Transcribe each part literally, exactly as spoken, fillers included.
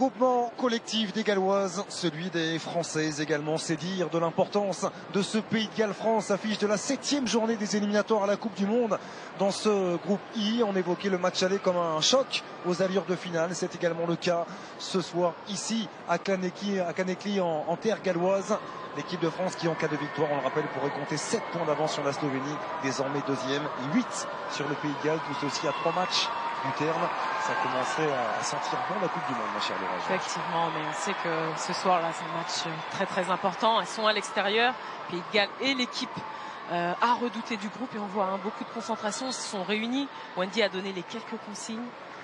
Groupement collectif des Galloises, celui des Françaises également, c'est dire de l'importance de ce Pays de Galles. France affiche de la septième journée des éliminatoires à la Coupe du Monde. Dans ce groupe I, on évoquait le match aller comme un choc aux allures de finale. C'est également le cas ce soir ici à Canekli, à Canekli en, en terre galloise. L'équipe de France qui, en cas de victoire, on le rappelle, pourrait compter sept points d'avance sur la Slovénie, désormais deuxième, et huit sur le Pays de Galles, tout ceci à trois matchs du terme. Ça commençait à sentir bon la Coupe du Monde, ma chère Laura. Effectivement, mais on sait que ce soir-là, c'est un match très très important. Elles sont à l'extérieur, Pays de Galles et l'équipe euh, à redouter du groupe, et on voit hein, beaucoup de concentration. Ils se sont réunis. Wendy a donné les quelques consignes.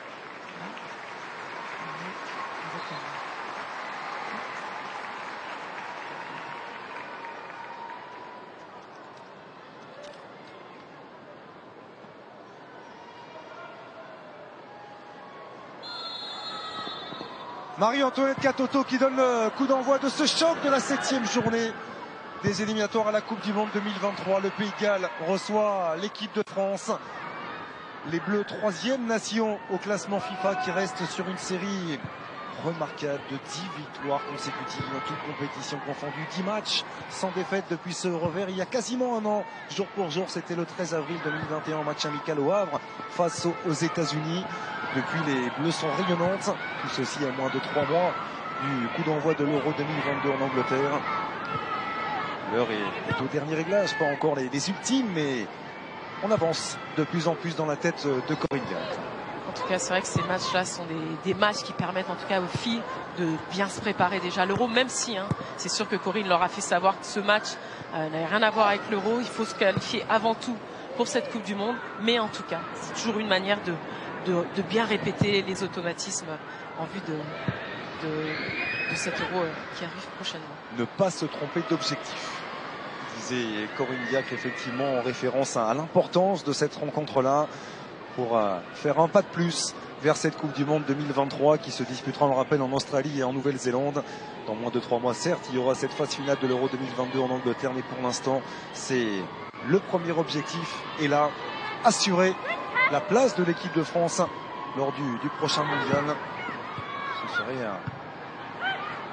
Marie-Antoinette Katoto qui donne le coup d'envoi de ce choc de la septième journée des éliminatoires à la Coupe du Monde deux mille vingt-trois. Le Pays de Galles reçoit l'équipe de France. Les Bleus, troisième nation au classement FIFA, qui reste sur une série remarquable de dix victoires consécutives dans toutes compétitions confondues, dix matchs sans défaite depuis ce revers il y a quasiment un an, jour pour jour. C'était le treize avril deux mille vingt et un, match amical au Havre face aux, aux États-Unis. Depuis, les Bleus sont rayonnantes, tout ceci à moins de trois mois du coup d'envoi de l'Euro deux mille vingt-deux en Angleterre. L'heure est, est au dernier réglage, pas encore les, les ultimes, mais on avance de plus en plus dans la tête de Corinne Diacre. En tout cas, c'est vrai que ces matchs-là sont des, des matchs qui permettent en tout cas aux filles de bien se préparer déjà à l'Euro, même si hein, c'est sûr que Corinne leur a fait savoir que ce match euh, n'avait rien à voir avec l'Euro. Il faut se qualifier avant tout pour cette Coupe du Monde, mais en tout cas, c'est toujours une manière de, de, de bien répéter les automatismes en vue de, de, de cet Euro qui arrive prochainement. Ne pas se tromper d'objectif, disait Corinne Diacre, effectivement en référence à, à l'importance de cette rencontre-là, pour euh, faire un pas de plus vers cette Coupe du Monde deux mille vingt-trois qui se disputera, on le rappelle, en Australie et en Nouvelle-Zélande. Dans moins de trois mois, certes, il y aura cette phase finale de l'Euro deux mille vingt-deux en Angleterre, mais pour l'instant, c'est le premier objectif. Et là, assurer la place de l'équipe de France lors du, du prochain mondial. Ce serait un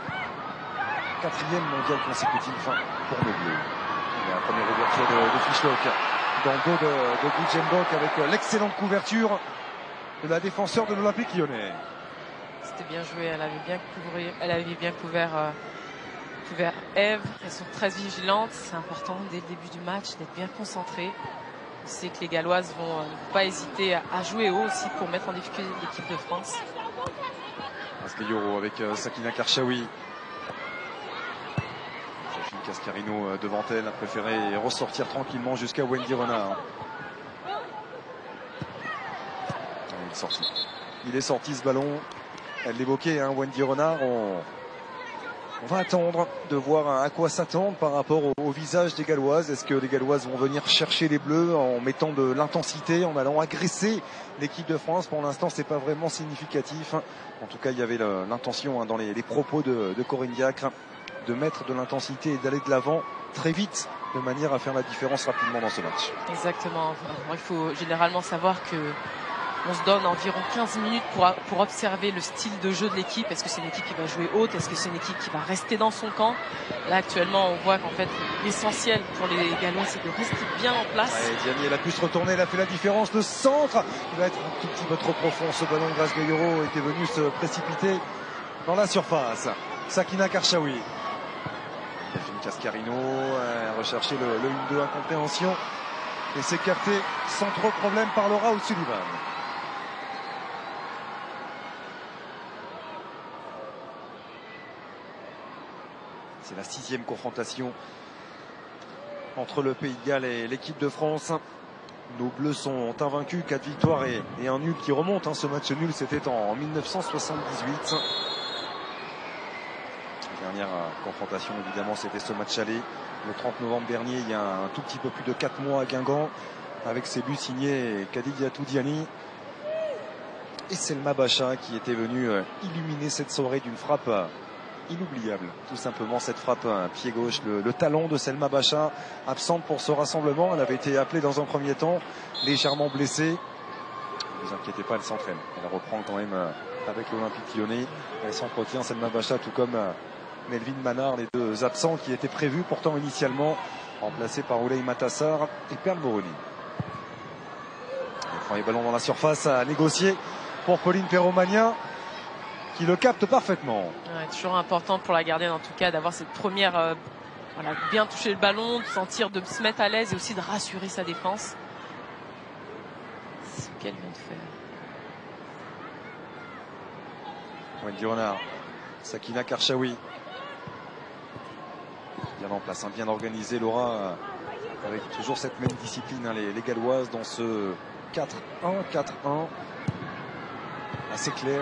quatrième mondial consécutif pour nos Bleus. Et la première ouverture de, de Fischlock dans le dos de, de Guy avec l'excellente couverture de la défenseur de l'Olympique Lyonnais. C'était bien joué, elle avait bien couvert, elle avait bien couvert, euh, couvert Eve. Elles sont très vigilantes, c'est important dès le début du match d'être bien concentrées. On sait que les Galloises vont euh, pas hésiter à, à jouer haut aussi pour mettre en difficulté l'équipe de France. Asglioro avec euh, Sakina Karchaoui. Cascarino devant elle a préféré ressortir tranquillement jusqu'à Wendy Renard. Il est sorti. Il est sorti ce ballon. Elle l'évoquait, hein, Wendy Renard. On... on va attendre de voir à quoi s'attendre par rapport au, au visage des Galloises. Est-ce que les Galloises vont venir chercher les Bleus en mettant de l'intensité, en allant agresser l'équipe de France? Pour l'instant, c'est pas vraiment significatif. En tout cas, il y avait l'intention hein, dans les, les propos de, de Corinne Diacre, de mettre de l'intensité et d'aller de l'avant très vite, de manière à faire la différence rapidement dans ce match. Exactement. Il faut généralement savoir que on se donne environ quinze minutes pour, pour observer le style de jeu de l'équipe. Est-ce que c'est une équipe qui va jouer haute? Est-ce que c'est une équipe qui va rester dans son camp? Là, actuellement, on voit qu'en fait, l'essentiel pour les Gallois, c'est de rester bien en place. Ouais, Diani, elle a pu se retourner, elle a fait la différence. Le centre, il va être un tout petit peu trop profond. Ce ballon de Grasgueiro était venu se précipiter dans la surface. Sakina Karchaoui. Delphine Cascarino a recherché le, le un deux, incompréhension, et s'est capté sans trop de problème par Laura O'Sullivan. C'est la sixième confrontation entre le Pays de Galles et l'équipe de France. Nos Bleus sont invaincus, quatre victoires et, et un nul qui remonte. Hein. Ce match nul, c'était en mille neuf cent soixante-dix-huit. La dernière confrontation, évidemment, c'était ce match aller le trente novembre dernier, il y a un tout petit peu plus de quatre mois à Guingamp, avec ses buts signés Kadidiatou Diani et Selma Bacha, qui était venu illuminer cette soirée d'une frappe inoubliable. Tout simplement, cette frappe pied gauche, le, le talon de Selma Bacha, absente pour ce rassemblement. Elle avait été appelée dans un premier temps, légèrement blessée. Ne vous inquiétez pas, elle s'entraîne. Elle reprend quand même avec l'Olympique Lyonnais. Elle s'entretient, Selma Bacha, tout comme Melvin Manard, les deux absents qui étaient prévus pourtant initialement, remplacés par Ouley Matassar et Perle Moroni. Le premier ballon dans la surface à négocier pour Pauline Perromagnin, qui le capte parfaitement. Ouais, toujours important pour la gardienne en tout cas d'avoir cette première, euh, voilà, bien toucher le ballon, de sentir, de se mettre à l'aise et aussi de rassurer sa défense. Ce qu'elle vient de faire. Wendy Renard, Sakina Karchaoui. Bien en place, hein, bien organisé Laura, avec toujours cette même discipline, hein, les, les Galloises dans ce quatre un, quatre un. Assez clair.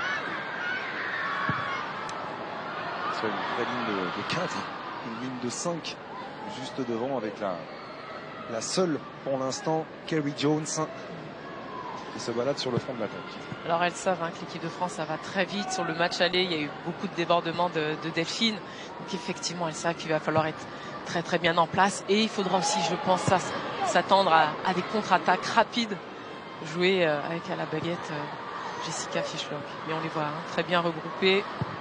Soit une vraie ligne de, de quatre, une ligne de cinq juste devant avec la, la seule pour l'instant Kerry Jones qui se balade sur le front de l'attaque. Alors elles savent hein, que l'équipe de France ça va très vite sur le match aller, il y a eu beaucoup de débordements de, de Delphine, donc effectivement elles savent qu'il va falloir être très très bien en place et il faudra aussi je pense s'attendre à, à des contre-attaques rapides jouées euh, avec à la baguette euh, Jessica Fischlock. Mais on les voit hein, très bien regroupées.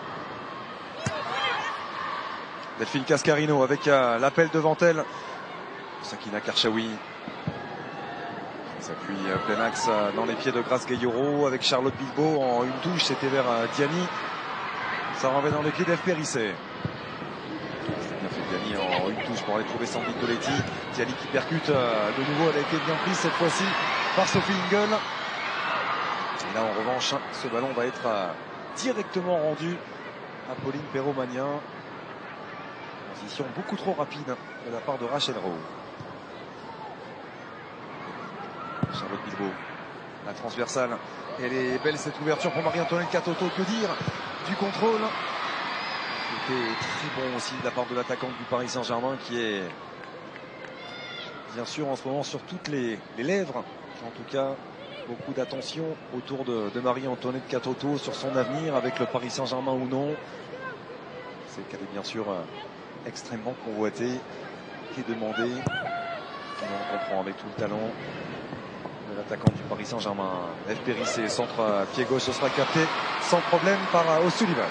Delphine Cascarino avec euh, l'appel devant elle. Sakina Karchaoui s'appuie euh, plein axe euh, dans les pieds de Grace Gayoro avec Charlotte Bilbao en une touche. C'était vers euh, Diani. Ça renvoie dans les pieds d'Eve Périssé. C'est bien fait Diani en une touche pour aller trouver Sandy Toletti. Diani qui percute euh, de nouveau. Elle a été bien prise cette fois-ci par Sophie Ingel. Et là en revanche, ce ballon va être euh, directement rendu à Pauline Perromagnin. Position beaucoup trop rapide de la part de Rachel Rowe. Charlotte Bilbao, la transversale. Elle est belle cette ouverture pour Marie-Antoinette Katoto. Que dire du contrôle? C'était très bon aussi de la part de l'attaquante du Paris Saint-Germain qui est bien sûr en ce moment sur toutes les, les lèvres. En tout cas, beaucoup d'attention autour de, de Marie-Antoinette Katoto sur son avenir avec le Paris Saint-Germain ou non. C'est qu'elle est bien sûr extrêmement convoitée, qui est demandée. On comprend avec tout le talent de l'attaquant du Paris Saint-Germain. Eve Périssé, centre pied gauche, ce sera capté sans problème par O'Sullivan.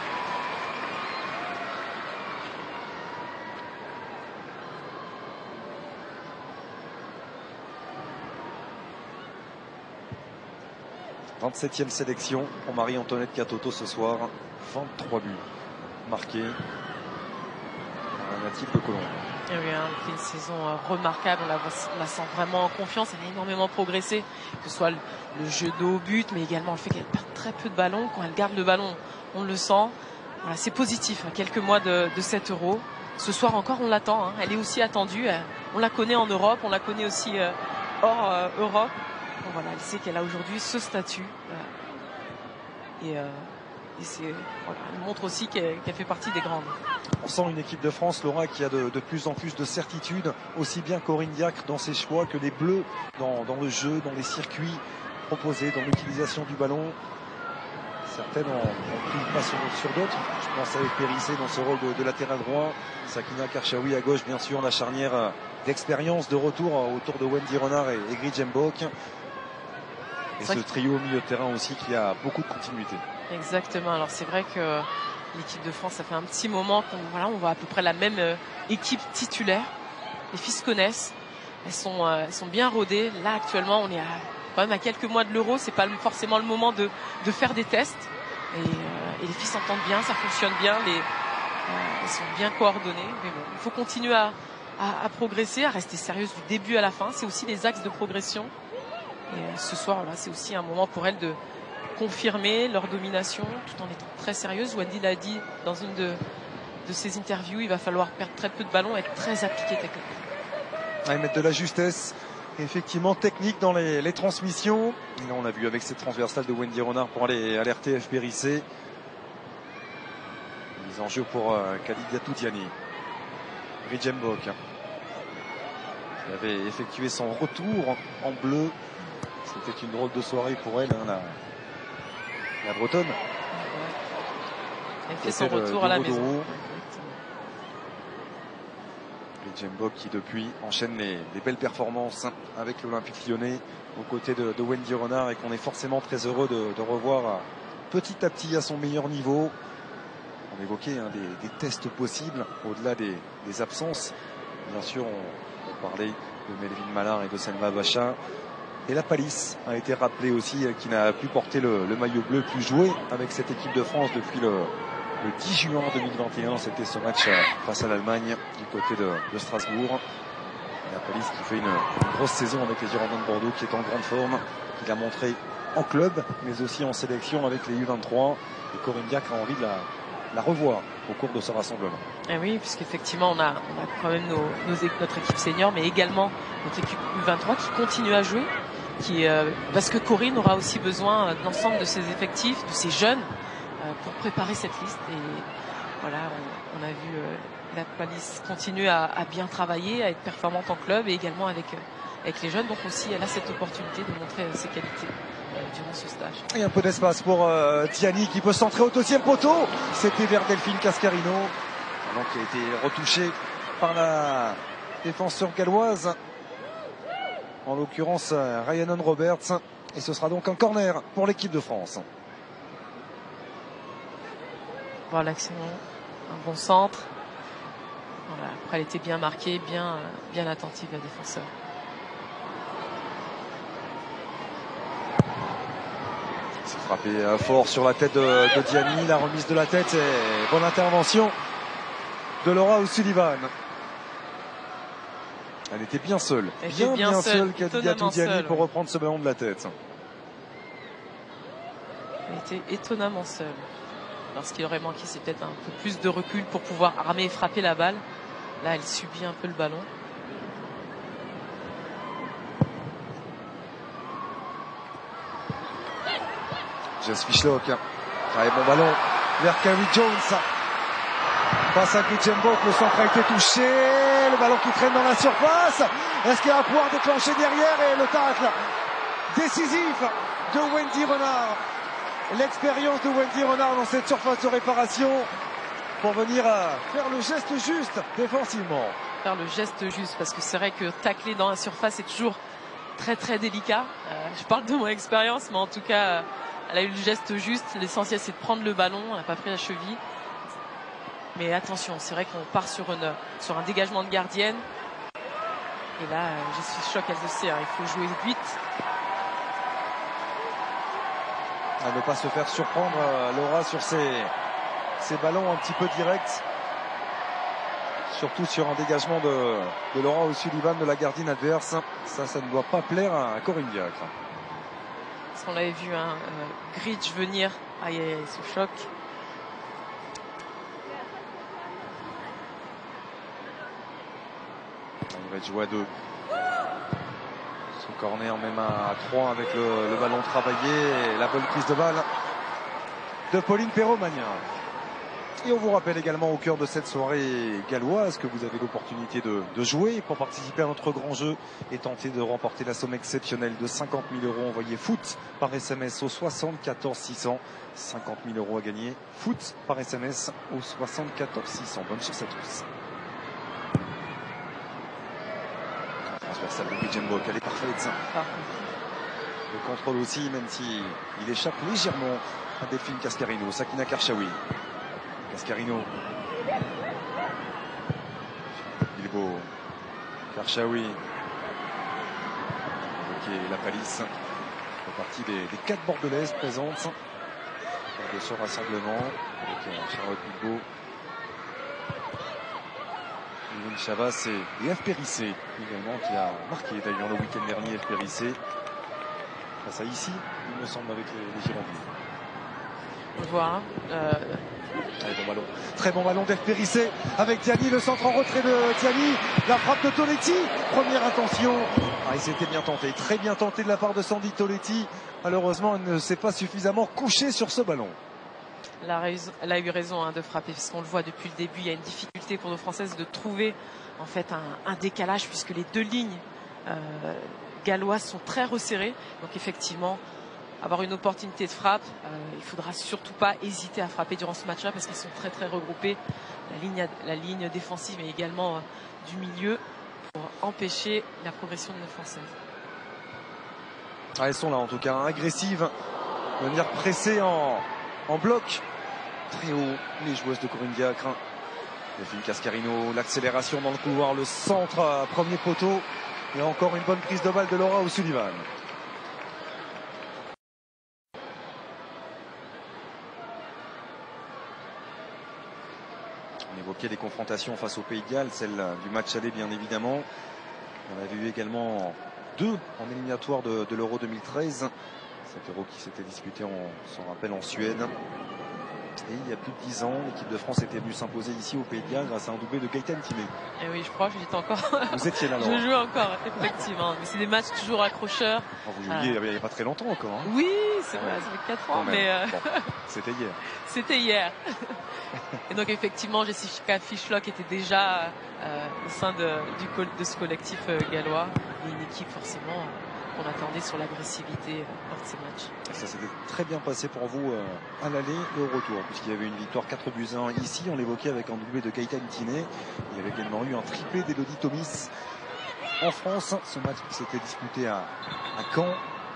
vingt-septième sélection pour Marie-Antoinette Katoto ce soir. vingt-trois buts marqués. Un natif de Colombie. Et oui, hein, elle fait une saison euh, remarquable, on la, voit, on la sent vraiment en confiance, elle a énormément progressé, que ce soit le, le jeu de haut but, mais également le fait qu'elle perd très peu de ballons. Quand elle garde le ballon, on le sent. Voilà, c'est positif, hein, quelques mois de, de cet Euro. Ce soir encore, on l'attend, hein, elle est aussi attendue, elle, on la connaît en Europe, on la connaît aussi euh, hors euh, Europe. Donc voilà, elle sait qu'elle a aujourd'hui ce statut. Euh, et... Euh, Et c'est, voilà, elle montre aussi qu'elle, qu'elle fait partie des grandes. On sent une équipe de France, Laura, qui a de, de plus en plus de certitude, aussi bien Corinne Diacre dans ses choix que les Bleus dans, dans le jeu, dans les circuits proposés, dans l'utilisation du ballon. Certaines ont, ont pris le pas sur, sur d'autres. Je pense avec Périssé dans ce rôle de, de latéral droit, Sakina Karchaoui à gauche, bien sûr, la charnière d'expérience de retour autour de Wendy Renard et, et Grit Jembok. Et ce trio au milieu de terrain aussi qui a beaucoup de continuité. Exactement. Alors c'est vrai que l'équipe de France, ça fait un petit moment qu'on voilà, on voit à peu près la même euh, équipe titulaire. Les filles se connaissent, elles sont, euh, elles sont bien rodées. Là actuellement, on est à, quand même à quelques mois de l'Euro. C'est pas forcément le moment de, de faire des tests. Et, euh, et les filles s'entendent bien, ça fonctionne bien. Les, euh, elles sont bien coordonnées. Mais bon, il faut continuer à, à, à progresser, à rester sérieuse du début à la fin. C'est aussi les axes de progression. Et euh, ce soir, là, c'est aussi un moment pour elles de confirmer leur domination tout en étant très sérieuse. Wendy l'a dit dans une de, de ses interviews, il va falloir perdre très peu de ballons et être très appliqué techniquement. Ouais, mettre de la justesse, effectivement technique dans les, les transmissions. Et là, on l'a vu avec cette transversale de Wendy Renard pour aller alerter Eve Périssé. Mise en jeu pour euh, Khalidia Toudiani. Grit Jembok, hein, qui avait effectué son retour en bleu. C'était une drôle de soirée pour elle, hein, la, la Bretonne. Elle fait son retour à la maison. Et Jembok qui depuis enchaîne les, les belles performances avec l'Olympique Lyonnais aux côtés de, de Wendy Renard et qu'on est forcément très heureux de, de revoir petit à petit à son meilleur niveau. On évoquait hein, des, des tests possibles au-delà des, des absences. Bien sûr, on, on parlait de Melvin Malin et de Selma Bachin. Et la Palisse a été rappelée aussi, qui n'a plus porté le, le maillot bleu, plus joué avec cette équipe de France depuis le, le dix juin deux mille vingt et un. C'était ce match face à l'Allemagne du côté de, de Strasbourg. Et la Palisse qui fait une, une grosse saison avec les Girondins de Bordeaux, qui est en grande forme, qui l'a montré en club, mais aussi en sélection avec les U vingt-trois. Et Corinne Diacre a envie de la, la revoir au cours de ce rassemblement. Et oui, puisqu'effectivement, on a, on a quand même nos, nos, notre équipe senior, mais également notre équipe U vingt-trois qui continue à jouer. Qui, euh, parce que Corinne aura aussi besoin de l'ensemble de ses effectifs, de ses jeunes, euh, pour préparer cette liste. Et voilà, on, on a vu euh, la Palisse continuer à, à bien travailler, à être performante en club et également avec, euh, avec les jeunes. Donc aussi, elle a cette opportunité de montrer euh, ses qualités euh, durant ce stage. Et un peu d'espace pour euh, Diani qui peut centrer au deuxième poteau. C'était vers Delphine Cascarino, alors qui a été retouché par la défenseur galloise. En l'occurrence Rhiannon Roberts, et ce sera donc un corner pour l'équipe de France. Voilà, l'action, un bon centre. Voilà, après elle était bien marquée, bien, bien attentive la défenseur. C'est frappé fort sur la tête de, de Diani, la remise de la tête et bonne intervention de Laura O'Sullivan. Elle était bien seule, Elle bien bien, bien seule, seule Kadidiatou Diani seule, pour ouais. reprendre ce ballon de la tête. Elle était étonnamment seule. Lorsqu'il aurait manqué, c'est peut-être un peu plus de recul pour pouvoir armer et frapper la balle. Là, elle subit un peu le ballon. Jess Fishlock, très bon ballon vers Kerry Jones. Passe à Gutjenbok, le centre a été touché, le ballon qui traîne dans la surface. Est-ce qu'il va pouvoir déclencher derrière et le tacle décisif de Wendy Renard. L'expérience de Wendy Renard dans cette surface de réparation pour venir faire le geste juste défensivement. Faire le geste juste, parce que c'est vrai que tacler dans la surface est toujours très très délicat. Euh, je parle de mon expérience, mais en tout cas, euh, elle a eu le geste juste. L'essentiel, c'est de prendre le ballon. Elle n'a pas pris la cheville. Mais attention, c'est vrai qu'on part sur, une, sur un dégagement de gardienne. Et là, euh, je suis choquée, elle le sait, hein, il faut jouer vite. À ne pas se faire surprendre, euh, Laura, sur ces, ces ballons un petit peu directs. Surtout sur un dégagement de, de Laura O'Sullivan, de la gardienne adverse. Ça, ça ne doit pas plaire à Corinne Diacre. Parce qu'on l'avait vu, hein, euh, Gridge venir. Aïe, aïe, aïe, ce choc. Il va être joué à deux. Ce corner même à trois avec le, le ballon travaillé et la bonne prise de balle de Pauline Perrot-Magnin. Et on vous rappelle également au cœur de cette soirée galloise que vous avez l'opportunité de, de jouer pour participer à notre grand jeu et tenter de remporter la somme exceptionnelle de cinquante mille euros. Envoyez foot par S M S au soixante-quatorze six cents. cinquante mille euros à gagner. Foot par S M S au soixante-quatorze six cents. Bonne chance à tous. Transversale de Gutjenbok, elle est parfaite. Ah. Le contrôle aussi, même si il échappe légèrement à Delphine Cascarino. Sakina Karchaoui. Cascarino. Bilbo. Karchaoui. Ok, la Palisse. fait partie des, des quatre bordelaises présentes lors de ce rassemblement avec euh, Charlotte Bilbo, Yvonne Chavas et, et F. Périssé également, qui a marqué d'ailleurs le week-end dernier. F. Périssé face à ici, il me semble, avec les, les Girondins. On le voit, hein. euh... Très bon ballon, très bon ballon d'F. Périssé avec Diani, le centre en retrait de Diani, la frappe de Toletti, première intention. Ah, il s'était bien tenté, très bien tenté de la part de Sandy Toletti. Malheureusement, elle ne s'est pas suffisamment couchée sur ce ballon. Elle a, raison, elle a eu raison hein, de frapper, parce qu'on le voit depuis le début, il y a une difficulté pour nos Françaises de trouver en fait un, un décalage, puisque les deux lignes euh, galloises sont très resserrées. Donc effectivement, avoir une opportunité de frappe, euh, il ne faudra surtout pas hésiter à frapper durant ce match-là, parce qu'ils sont très très regroupés, la ligne, la ligne défensive mais également euh, du milieu, pour empêcher la progression de nos Françaises. Ah, elles sont là en tout cas, agressives, venir presser en, en bloc. Très haut, les joueuses de Corinne Diacre. Delphine Cascarino, l'accélération dans le couloir, le centre, premier poteau. Et encore une bonne prise de balle de Laura O'Sullivan. On évoquait les confrontations face au Pays de Galles, celle du match aller bien évidemment. On avait eu également deux en éliminatoire de, de l'Euro deux mille treize. Cet Euro qui s'était disputé, on s'en rappelle, en Suède. Et il y a plus de dix ans, l'équipe de France était venue s'imposer ici au Pays de Galles grâce à un doublé de Gaëtan Timé. Et oui, je crois que j'étais encore. Vous étiez là, Laura. Je jouais encore, effectivement. Mais c'est des matchs toujours accrocheurs. Oh, vous jouiez ah. il n'y a pas très longtemps encore. Hein. Oui, c'est vrai, ça fait quatre ans. Mais euh... bon, c'était hier. C'était hier. Et donc effectivement, Jessica Fischlock était déjà euh, au sein de, du, de ce collectif euh, gallois. Et une équipe forcément qu'on attendait sur l'agressivité euh, lors de ces matchs. Et ça s'était très bien passé pour vous euh, à l'aller et au retour, puisqu'il y avait une victoire quatre buts à un ici. On l'évoquait avec un doublé de Gaëtan Tiné. Il y avait également eu un triplé d'Elodie Thomis en France. Ce match qui s'était disputé à, à Caen.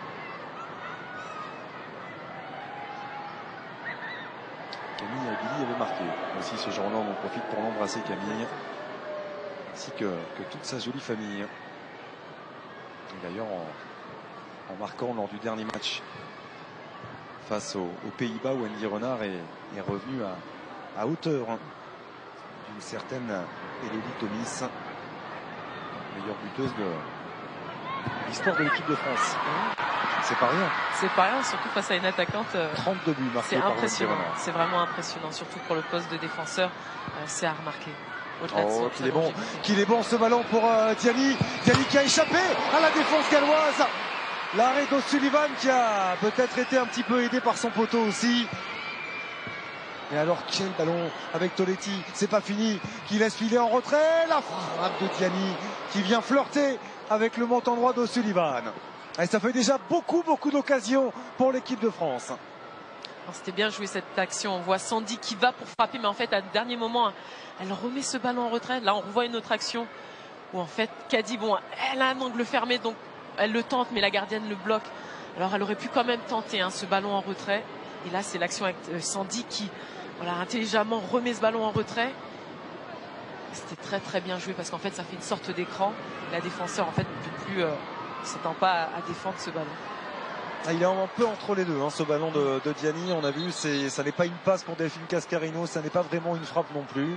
Camille Abili avait marqué aussi ce jour-là. On en profite pour l'embrasser, Camille, ainsi que, que toute sa jolie famille. Et d'ailleurs, en, en marquant lors du dernier match face aux, aux Pays-Bas, où Andy Renard est, est revenu à, à hauteur hein, d'une certaine Elodie Thomis, meilleure buteuse de l'histoire de l'équipe de France. C'est pas rien. C'est pas rien, surtout face à une attaquante. Euh, trente-deux buts marqués par Andy impressionnant. Renard. C'est vraiment impressionnant, surtout pour le poste de défenseur. Euh, c'est à remarquer. Oh, qu'il est bon, qu'il est bon ce ballon pour euh, Diani. Diani qui a échappé à la défense galloise. L'arrêt d'O'Sullivan qui a peut-être été un petit peu aidé par son poteau aussi. Et alors quel ballon avec Toletti, c'est pas fini, qui laisse filer en retrait. La frappe de Diani qui vient flirter avec le montant droit d'O'Sullivan. Et ça fait déjà beaucoup beaucoup d'occasions pour l'équipe de France. C'était bien joué cette action. On voit Sandy qui va pour frapper, mais en fait, à le dernier moment, elle remet ce ballon en retrait. Là, on revoit une autre action où en fait, Caddy, bon, elle a un angle fermé, donc elle le tente, mais la gardienne le bloque. Alors, elle aurait pu quand même tenter hein, ce ballon en retrait. Et là, c'est l'action avec euh, Sandy qui, voilà, intelligemment remet ce ballon en retrait. C'était très très bien joué parce qu'en fait, ça fait une sorte d'écran. La défenseur, en fait, ne peut plus, euh, ne s'attend pas à, à défendre ce ballon. Ah, il est un peu entre les deux, hein, ce ballon de, de Diani. On a vu, c'est, ça n'est pas une passe pour Delphine Cascarino, ça n'est pas vraiment une frappe non plus.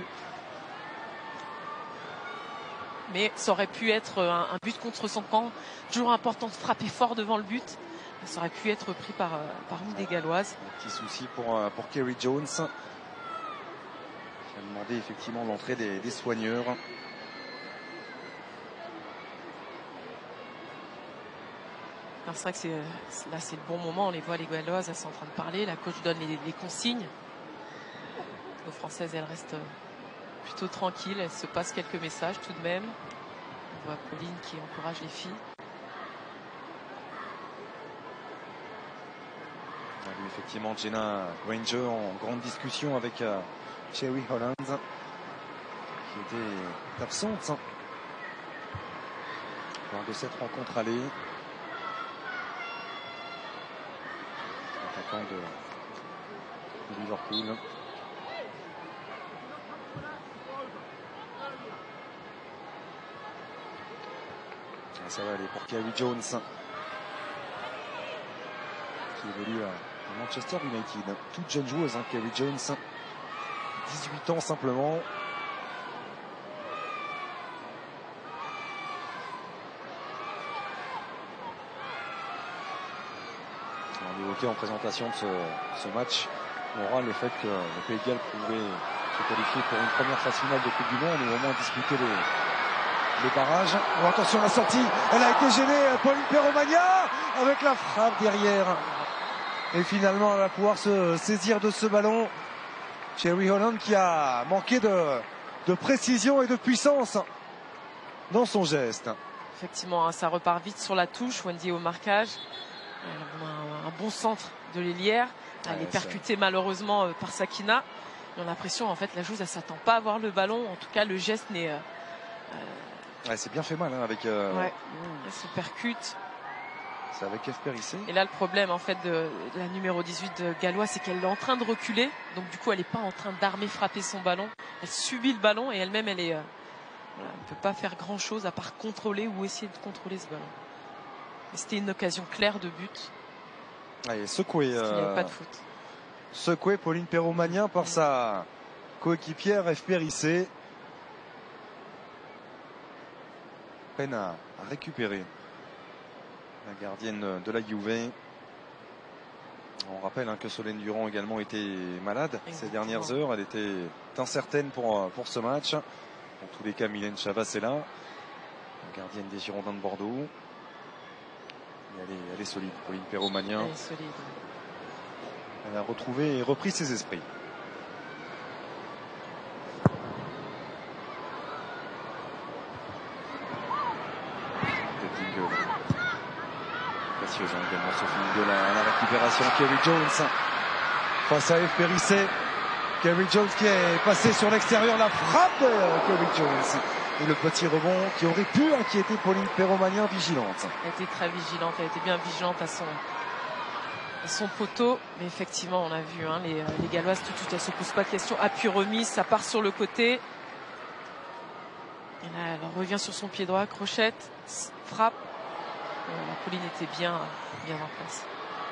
Mais ça aurait pu être un, un but contre son camp. Toujours important de frapper fort devant le but. Ça aurait pu être pris par, par une des Galloises. Un petit souci pour, pour Kerry Jones, qui a demandé effectivement l'entrée des, des soigneurs. C'est vrai que c'est, là c'est le bon moment, on les voit les Galloises, elles sont en train de parler, la coach donne les, les consignes. Nos Françaises, elles restent plutôt tranquilles, elles se passent quelques messages tout de même. On voit Pauline qui encourage les filles. On a vu effectivement Jenna Granger en grande discussion avec euh, Cherry Holland, qui était absente lors de cette rencontre allée. De, de Liverpool. Ah, ça va aller pour Kerry Jones, qui évolue à Manchester United. Toute jeune joueuse, hein, Kerry Jones, dix-huit ans simplement. On évoquait en présentation de ce, ce match, on aura le fait que le Pays de Galles pouvait se qualifier pour une première phase finale de Coupe du Monde ou au moins disputer les, les barrages. Oh, attention, la sortie, elle a été gênée, Pauline Perromagna avec la frappe derrière. Et finalement, elle va pouvoir se saisir de ce ballon. Cherry Holland qui a manqué de, de précision et de puissance dans son geste. Effectivement, hein, ça repart vite sur la touche. Wendy au marquage. Un, un bon centre de l'ailière. Elle ouais, est percutée ça. malheureusement euh, par Sakina. On a l'impression en fait la joueuse elle s'attend pas à voir le ballon. En tout cas le geste n'est. Euh, ouais, c'est bien fait mal hein, avec. Euh... Ouais. Elle se percute. C'est avec F. Périssé. Et là, le problème en fait de, de la numéro dix-huit de Gallois, c'est qu'elle est en train de reculer. Donc du coup, elle n'est pas en train d'armer, frapper son ballon. Elle subit le ballon et elle-même, elle est, euh, voilà, elle ne peut pas faire grand-chose à part contrôler ou essayer de contrôler ce ballon. C'était une occasion claire de but. Allez, secoué. Parce qu'il n'y avait euh, pas de faute. Secoué Pauline Perromagnin par mmh. sa coéquipière F. Périssé. Peine à, à récupérer la gardienne de la Juve. On rappelle hein, que Solène Durand également était malade Exactement. Ces dernières heures. Elle était incertaine pour, pour ce match. Dans tous les cas, Mylène Chavas est là, la gardienne des Girondins de Bordeaux. Et elle, est, elle est solide, Pauline Perromagnin. Elle est solide. Elle a retrouvé et repris ses esprits. Précieuse également Sophie de la, la récupération. Kerry Jones face à F. Périssé. Kerry Jones qui est passé sur l'extérieur. La frappe de Kerry Jones. Et le petit rebond qui aurait pu inquiéter Pauline Perromagnin, vigilante. Elle était très vigilante. Elle était bien vigilante à son, à son poteau. Mais effectivement, on a vu hein, les, les Galloises tout de suite. Elles ne se posent pas de questions. Appui remise, ça part sur le côté. Et là, elle revient sur son pied droit. Crochette, frappe. La Pauline était bien, bien en place.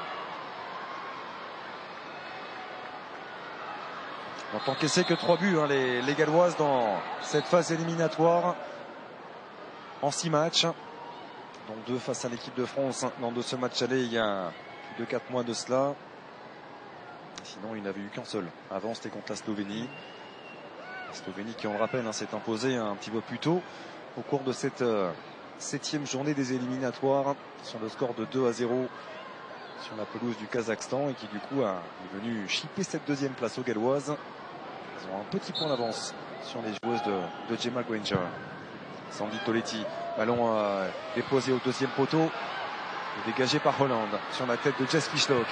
On n'a encaissé que trois buts, hein, les, les Galloises dans cette phase éliminatoire. En six matchs. Dont deux face à l'équipe de France dans de ce match aller il y a plus de quatre mois de cela. Sinon, il n'avait eu qu'un seul. Avant, c'était contre la Slovénie. La Slovénie qui, on le rappelle, hein, s'est imposée un petit peu plus tôt au cours de cette... Euh, septième journée des éliminatoires sur le score de deux à zéro sur la pelouse du Kazakhstan et qui du coup a, est venu chipper cette deuxième place aux Galloises. Ils ont un petit point d'avance sur les joueuses de, de Gemma Granger. Sandy Toletti, ballon euh, déposé au deuxième poteau et dégagé par Hollande sur la tête de Jess Fishlock.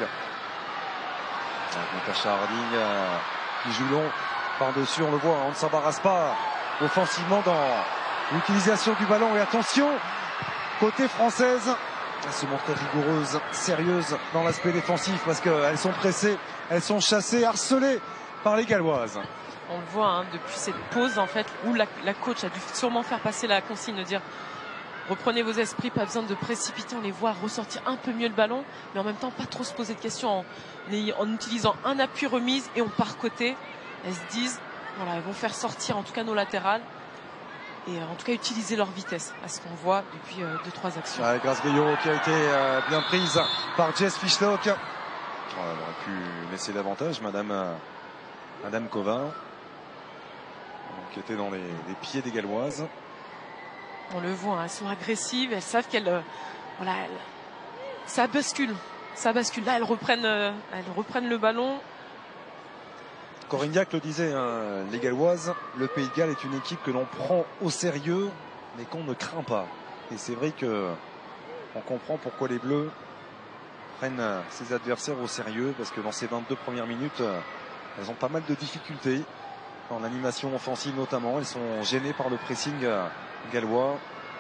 Natasha Harding euh, qui joue long par-dessus, on le voit, on ne s'embarrasse pas offensivement dans l'utilisation du ballon. Et attention, côté française, elle se montrait rigoureuse, sérieuse dans l'aspect défensif parce qu'elles sont pressées, elles sont chassées, harcelées par les Galloises. On le voit hein, depuis cette pause en fait où la, la coach a dû sûrement faire passer la consigne de dire reprenez vos esprits, pas besoin de précipiter. On les voit ressortir un peu mieux le ballon, mais en même temps pas trop se poser de questions en, en utilisant un appui remise et on part côté. Elles se disent voilà, elles vont faire sortir en tout cas nos latérales. Et en tout cas utiliser leur vitesse, à ce qu'on voit depuis euh, deux trois actions. Ouais, Grace Gayoro qui a été euh, bien prise par Jess Fishlock. Oh, elle aurait pu laisser davantage, Madame, euh, Madame Covin, qui était dans les, les pieds des Galloises. On le voit, hein, elles sont agressives, elles savent qu'elles, euh, voilà, elles, ça bascule, ça bascule. Là, elles reprennent, euh, elles reprennent le ballon. Corignac le disait, hein, les Galloises, le Pays de Galles est une équipe que l'on prend au sérieux, mais qu'on ne craint pas. Et c'est vrai que on comprend pourquoi les Bleus prennent ses adversaires au sérieux, parce que dans ces vingt-deux premières minutes, elles ont pas mal de difficultés, dans l'animation offensive notamment. Elles sont gênées par le pressing gallois.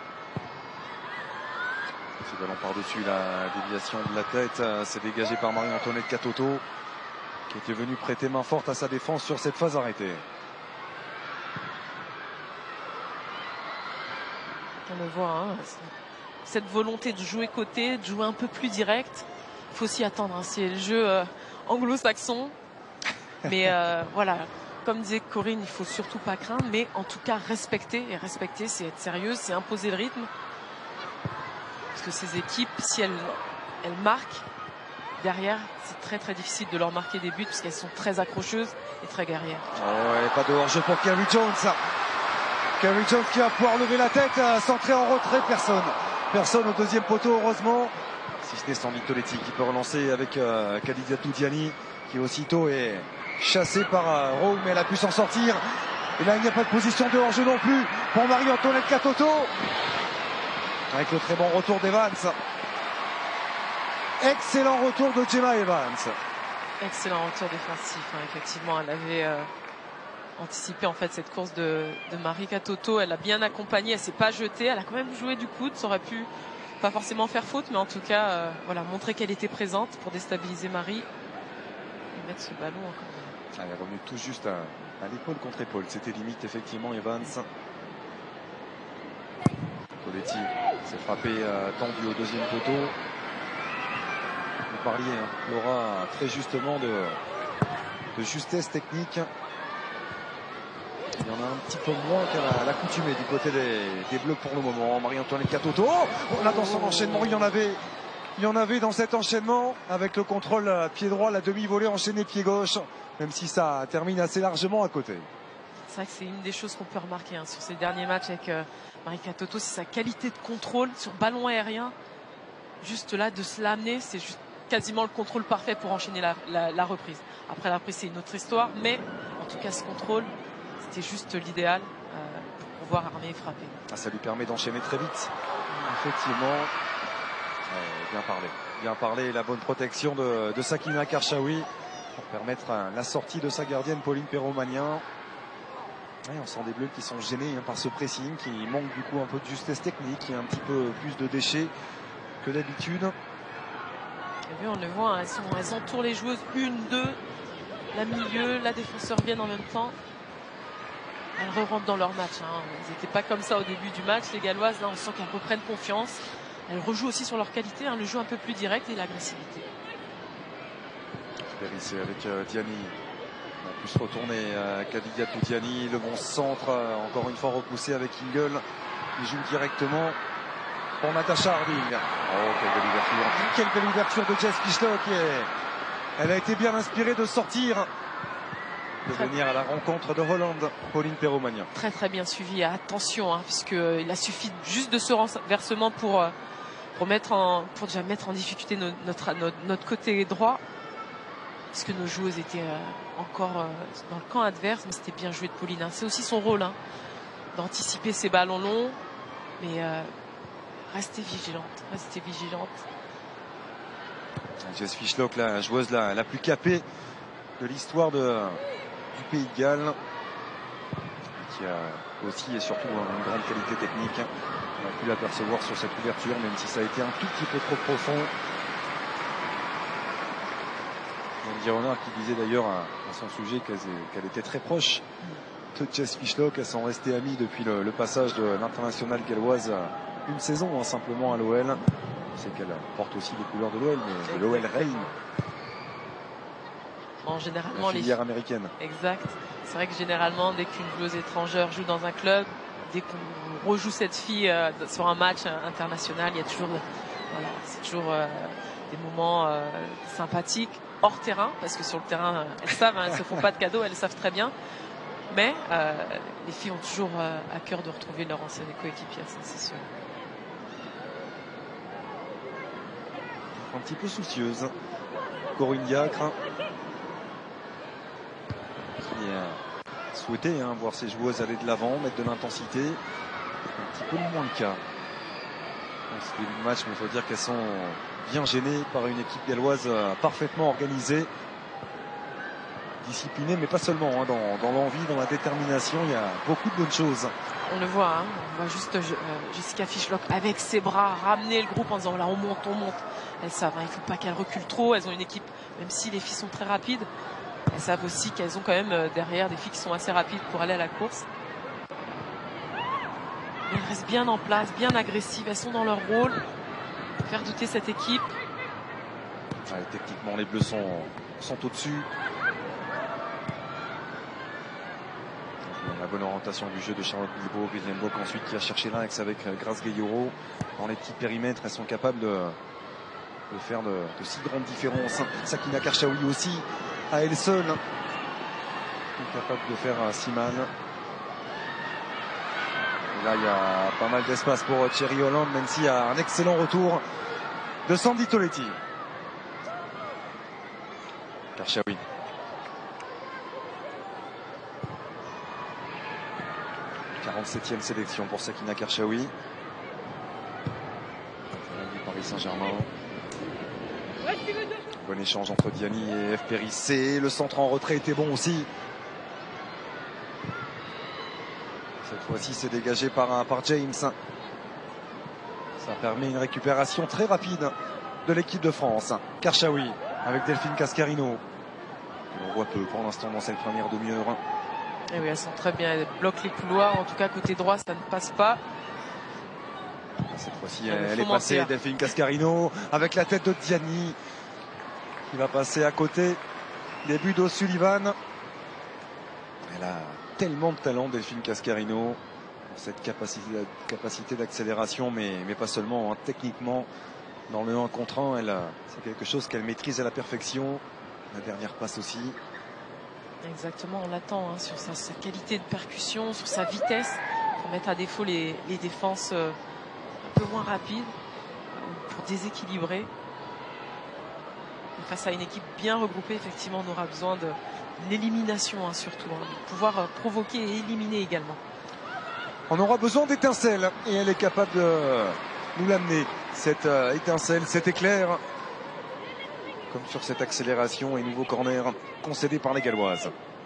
Ce ballon par-dessus la déviation de la tête, c'est dégagé par Marie-Antoinette Katoto, qui était venu prêter main forte à sa défense sur cette phase arrêtée. On le voit, hein, cette volonté de jouer côté, de jouer un peu plus direct. Il faut s'y attendre, hein, c'est le jeu euh, anglo-saxon. Mais euh, voilà, comme disait Corinne, il faut surtout pas craindre, mais en tout cas respecter. Et respecter, c'est être sérieuse, c'est imposer le rythme. Parce que ces équipes, si elles, elles marquent, derrière, c'est très très difficile de leur marquer des buts parce qu'elles sont très accrocheuses et très guerrières. Oh ouais, pas de hors-jeu pour Kerry Jones. Kerry Jones qui va pouvoir lever la tête, centré en retrait, personne. Personne au deuxième poteau, heureusement. Si ce n'est Sandy Toletti qui peut relancer avec euh, Khadija Toudiani, qui aussitôt est chassée par euh, Rome, mais elle a pu s'en sortir. Et là, il n'y a pas de position de hors-jeu non plus pour Marie-Antoinette Katoto. Avec le très bon retour d'Evans. Excellent retour de Gemma Evans. Excellent retour défensif, hein. Effectivement, elle avait euh, anticipé en fait cette course de, de Marie Katoto. Elle a bien accompagné, elle s'est pas jetée, elle a quand même joué du coude, ça aurait pu pas forcément faire faute, mais en tout cas, euh, voilà, montrer qu'elle était présente pour déstabiliser Marie et mettre ce ballon encore. Elle est revenue tout juste à, à l'épaule contre épaule. C'était limite, effectivement, Evans. Coletti s'est frappé euh, tendu au deuxième poteau. Vous parliez, hein, Laura, très justement de, de justesse technique. Il y en a un petit peu moins qu'à l'accoutumée du côté des, des Bleus pour le moment. Marie-Antoinette Catoto. Oh, là, dans son enchaînement, il y en avait. Il y en avait dans cet enchaînement avec le contrôle à pied droit, la demi-volée enchaînée pied gauche, même si ça termine assez largement à côté. C'est vrai que c'est une des choses qu'on peut remarquer hein, sur ces derniers matchs avec euh, Marie Catoto, c'est sa qualité de contrôle sur ballon aérien. Juste là, de se l'amener, c'est juste quasiment le contrôle parfait pour enchaîner la, la, la reprise. Après la reprise, c'est une autre histoire, mais en tout cas, ce contrôle, c'était juste l'idéal euh, pour pouvoir armer et frapper. Ah, ça lui permet d'enchaîner très vite. Effectivement, euh, bien parlé. Bien parlé, la bonne protection de, de Sakina Karchaoui pour permettre euh, la sortie de sa gardienne Pauline Perromagnin. Ouais, on sent des Bleus qui sont gênés hein, par ce pressing, qui manque du coup un peu de justesse technique, qui a un petit peu plus de déchets que d'habitude. Vu, on le voit, hein, elles, sont, elles entourent les joueuses, une, deux, la milieu, la défenseur viennent en même temps. Elles re-rentrent dans leur match. Hein. Elles n'étaient pas comme ça au début du match, les Galloises. Là, on sent qu'elles reprennent confiance. Elles rejouent aussi sur leur qualité, hein, le jeu un peu plus direct et l'agressivité. C'est avec euh, Diani. On a pu se retourner euh, Kadidia Diani. Le bon centre, euh, encore une fois repoussé avec Ingle. Il joue directement pour Natacha Harding. Oh, quelle belle ouverture. Quelle belle ouverture de Jess Fishlock. Elle a été bien inspirée de sortir, de très venir à la rencontre de Hollande, Pauline Perromagnin. Très très bien suivi. Attention, hein, puisqu'il a suffi juste de ce renversement pour, pour, mettre en, pour déjà mettre en difficulté notre, notre, notre, notre côté droit. Parce que nos joueuses étaient euh, encore euh, dans le camp adverse, mais c'était bien joué de Pauline. Hein. C'est aussi son rôle hein, d'anticiper ces ballons longs. Mais euh, restez vigilante, restez vigilante. Jess Fishlock, la joueuse la, la plus capée de l'histoire de, du Pays de Galles, qui a aussi et surtout une grande qualité technique. On a pu l'apercevoir sur cette ouverture, même si ça a été un tout petit peu trop profond. Andy Renard qui disait d'ailleurs à, à son sujet qu'elle qu'elle était très proche de Jess Fishlock. Elles sont restées amies depuis le, le passage de l'internationale galloise une saison hein, simplement à l'O L. Je sais qu'elle porte aussi les couleurs de l'O L, mais de l'O L Reign. Bon, généralement, la filière les... américaine. Exact. C'est vrai que généralement, dès qu'une joueuse étrangère joue dans un club, dès qu'on rejoue cette fille euh, sur un match euh, international, il y a toujours, voilà, c'est toujours euh, des moments euh, sympathiques hors terrain, parce que sur le terrain, euh, elles savent, hein, elles se font pas de cadeaux, elles le savent très bien. Mais euh, les filles ont toujours euh, à cœur de retrouver leur ancienne coéquipière, ça c'est sûr. Un petit peu soucieuse, Corinne Diacre, qui a souhaité hein, voir ses joueuses aller de l'avant, mettre de l'intensité. Un petit peu moins le cas dans ce début de match, mais il faut dire qu'elles sont bien gênées par une équipe galloise parfaitement organisée, disciplinée, mais pas seulement, hein, dans, dans l'envie, dans la détermination, il y a beaucoup de bonnes choses. On le voit, hein, on voit juste euh, Jessica Fishlock avec ses bras ramener le groupe en disant là on monte, on monte. Elles savent, hein, il ne faut pas qu'elles reculent trop, elles ont une équipe, même si les filles sont très rapides, elles savent aussi qu'elles ont quand même euh, derrière des filles qui sont assez rapides pour aller à la course. Mais elles restent bien en place, bien agressives, elles sont dans leur rôle, faire douter cette équipe. Ouais, techniquement les Bleus sont, sont au-dessus. La bonne orientation du jeu de Charlotte Bilbao, William ensuite qui a cherché l'axe avec Grace Gayoro. Dans les petits périmètres, elles sont capables de, de faire de, de si grandes différences. Sakina Karchaoui aussi, à elle seule, capable de faire si mal. Et là, il y a pas mal d'espace pour Thierry Hollande, même s'il y a un excellent retour de Sandy Toletti. Karchaoui. quarante-septième sélection pour Sakina Karchaoui. Paris Saint-Germain. Bon échange entre Diani et F. Périssé. Le centre en retrait était bon aussi. Cette fois-ci, c'est dégagé par, par James. Ça permet une récupération très rapide de l'équipe de France. Karchaoui avec Delphine Cascarino. On voit peu pour l'instant dans cette première demi-heure. Et oui, elles sont très bien, elles bloquent les couloirs. En tout cas, côté droit, ça ne passe pas. Cette fois-ci, elle, elle est passée, mentir. Delphine Cascarino, avec la tête de Diani, qui va passer à côté. Début d'O'Sullivan. Elle a tellement de talent, Delphine Cascarino, pour cette capacité, capacité d'accélération, mais, mais pas seulement, hein, techniquement. Dans le un contre un, elle, c'est quelque chose qu'elle maîtrise à la perfection. La dernière passe aussi. Exactement, on l'attend hein, sur sa, sa qualité de percussion, sur sa vitesse, pour mettre à défaut les, les défenses euh, un peu moins rapides, pour déséquilibrer. Et face à une équipe bien regroupée, effectivement, on aura besoin de l'élimination hein, surtout, hein, de pouvoir euh, provoquer et éliminer également. On aura besoin d'étincelles et elle est capable de nous l'amener, cette euh, étincelle, cet éclair. Comme sur cette accélération et nouveau corner concédé par les Galloises.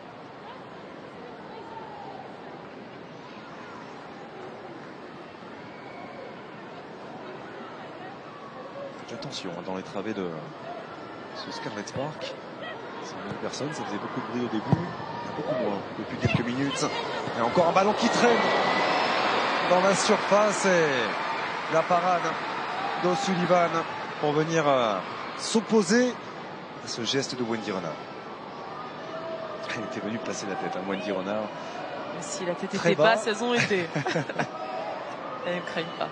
Faites attention hein, dans les travées de ce Scarlet Park. cent mille personnes, ça faisait beaucoup de bruit au début. Il y a beaucoup moins depuis quelques minutes. Et encore un ballon qui traîne dans la surface. Et la parade d'O'Sullivan pour venir euh, s'opposer à ce geste de Wendy Renard. Elle était venue placer la tête à hein, Wendy Renard. Si la tête était basse, elles ont été. Elles ne craignent pas.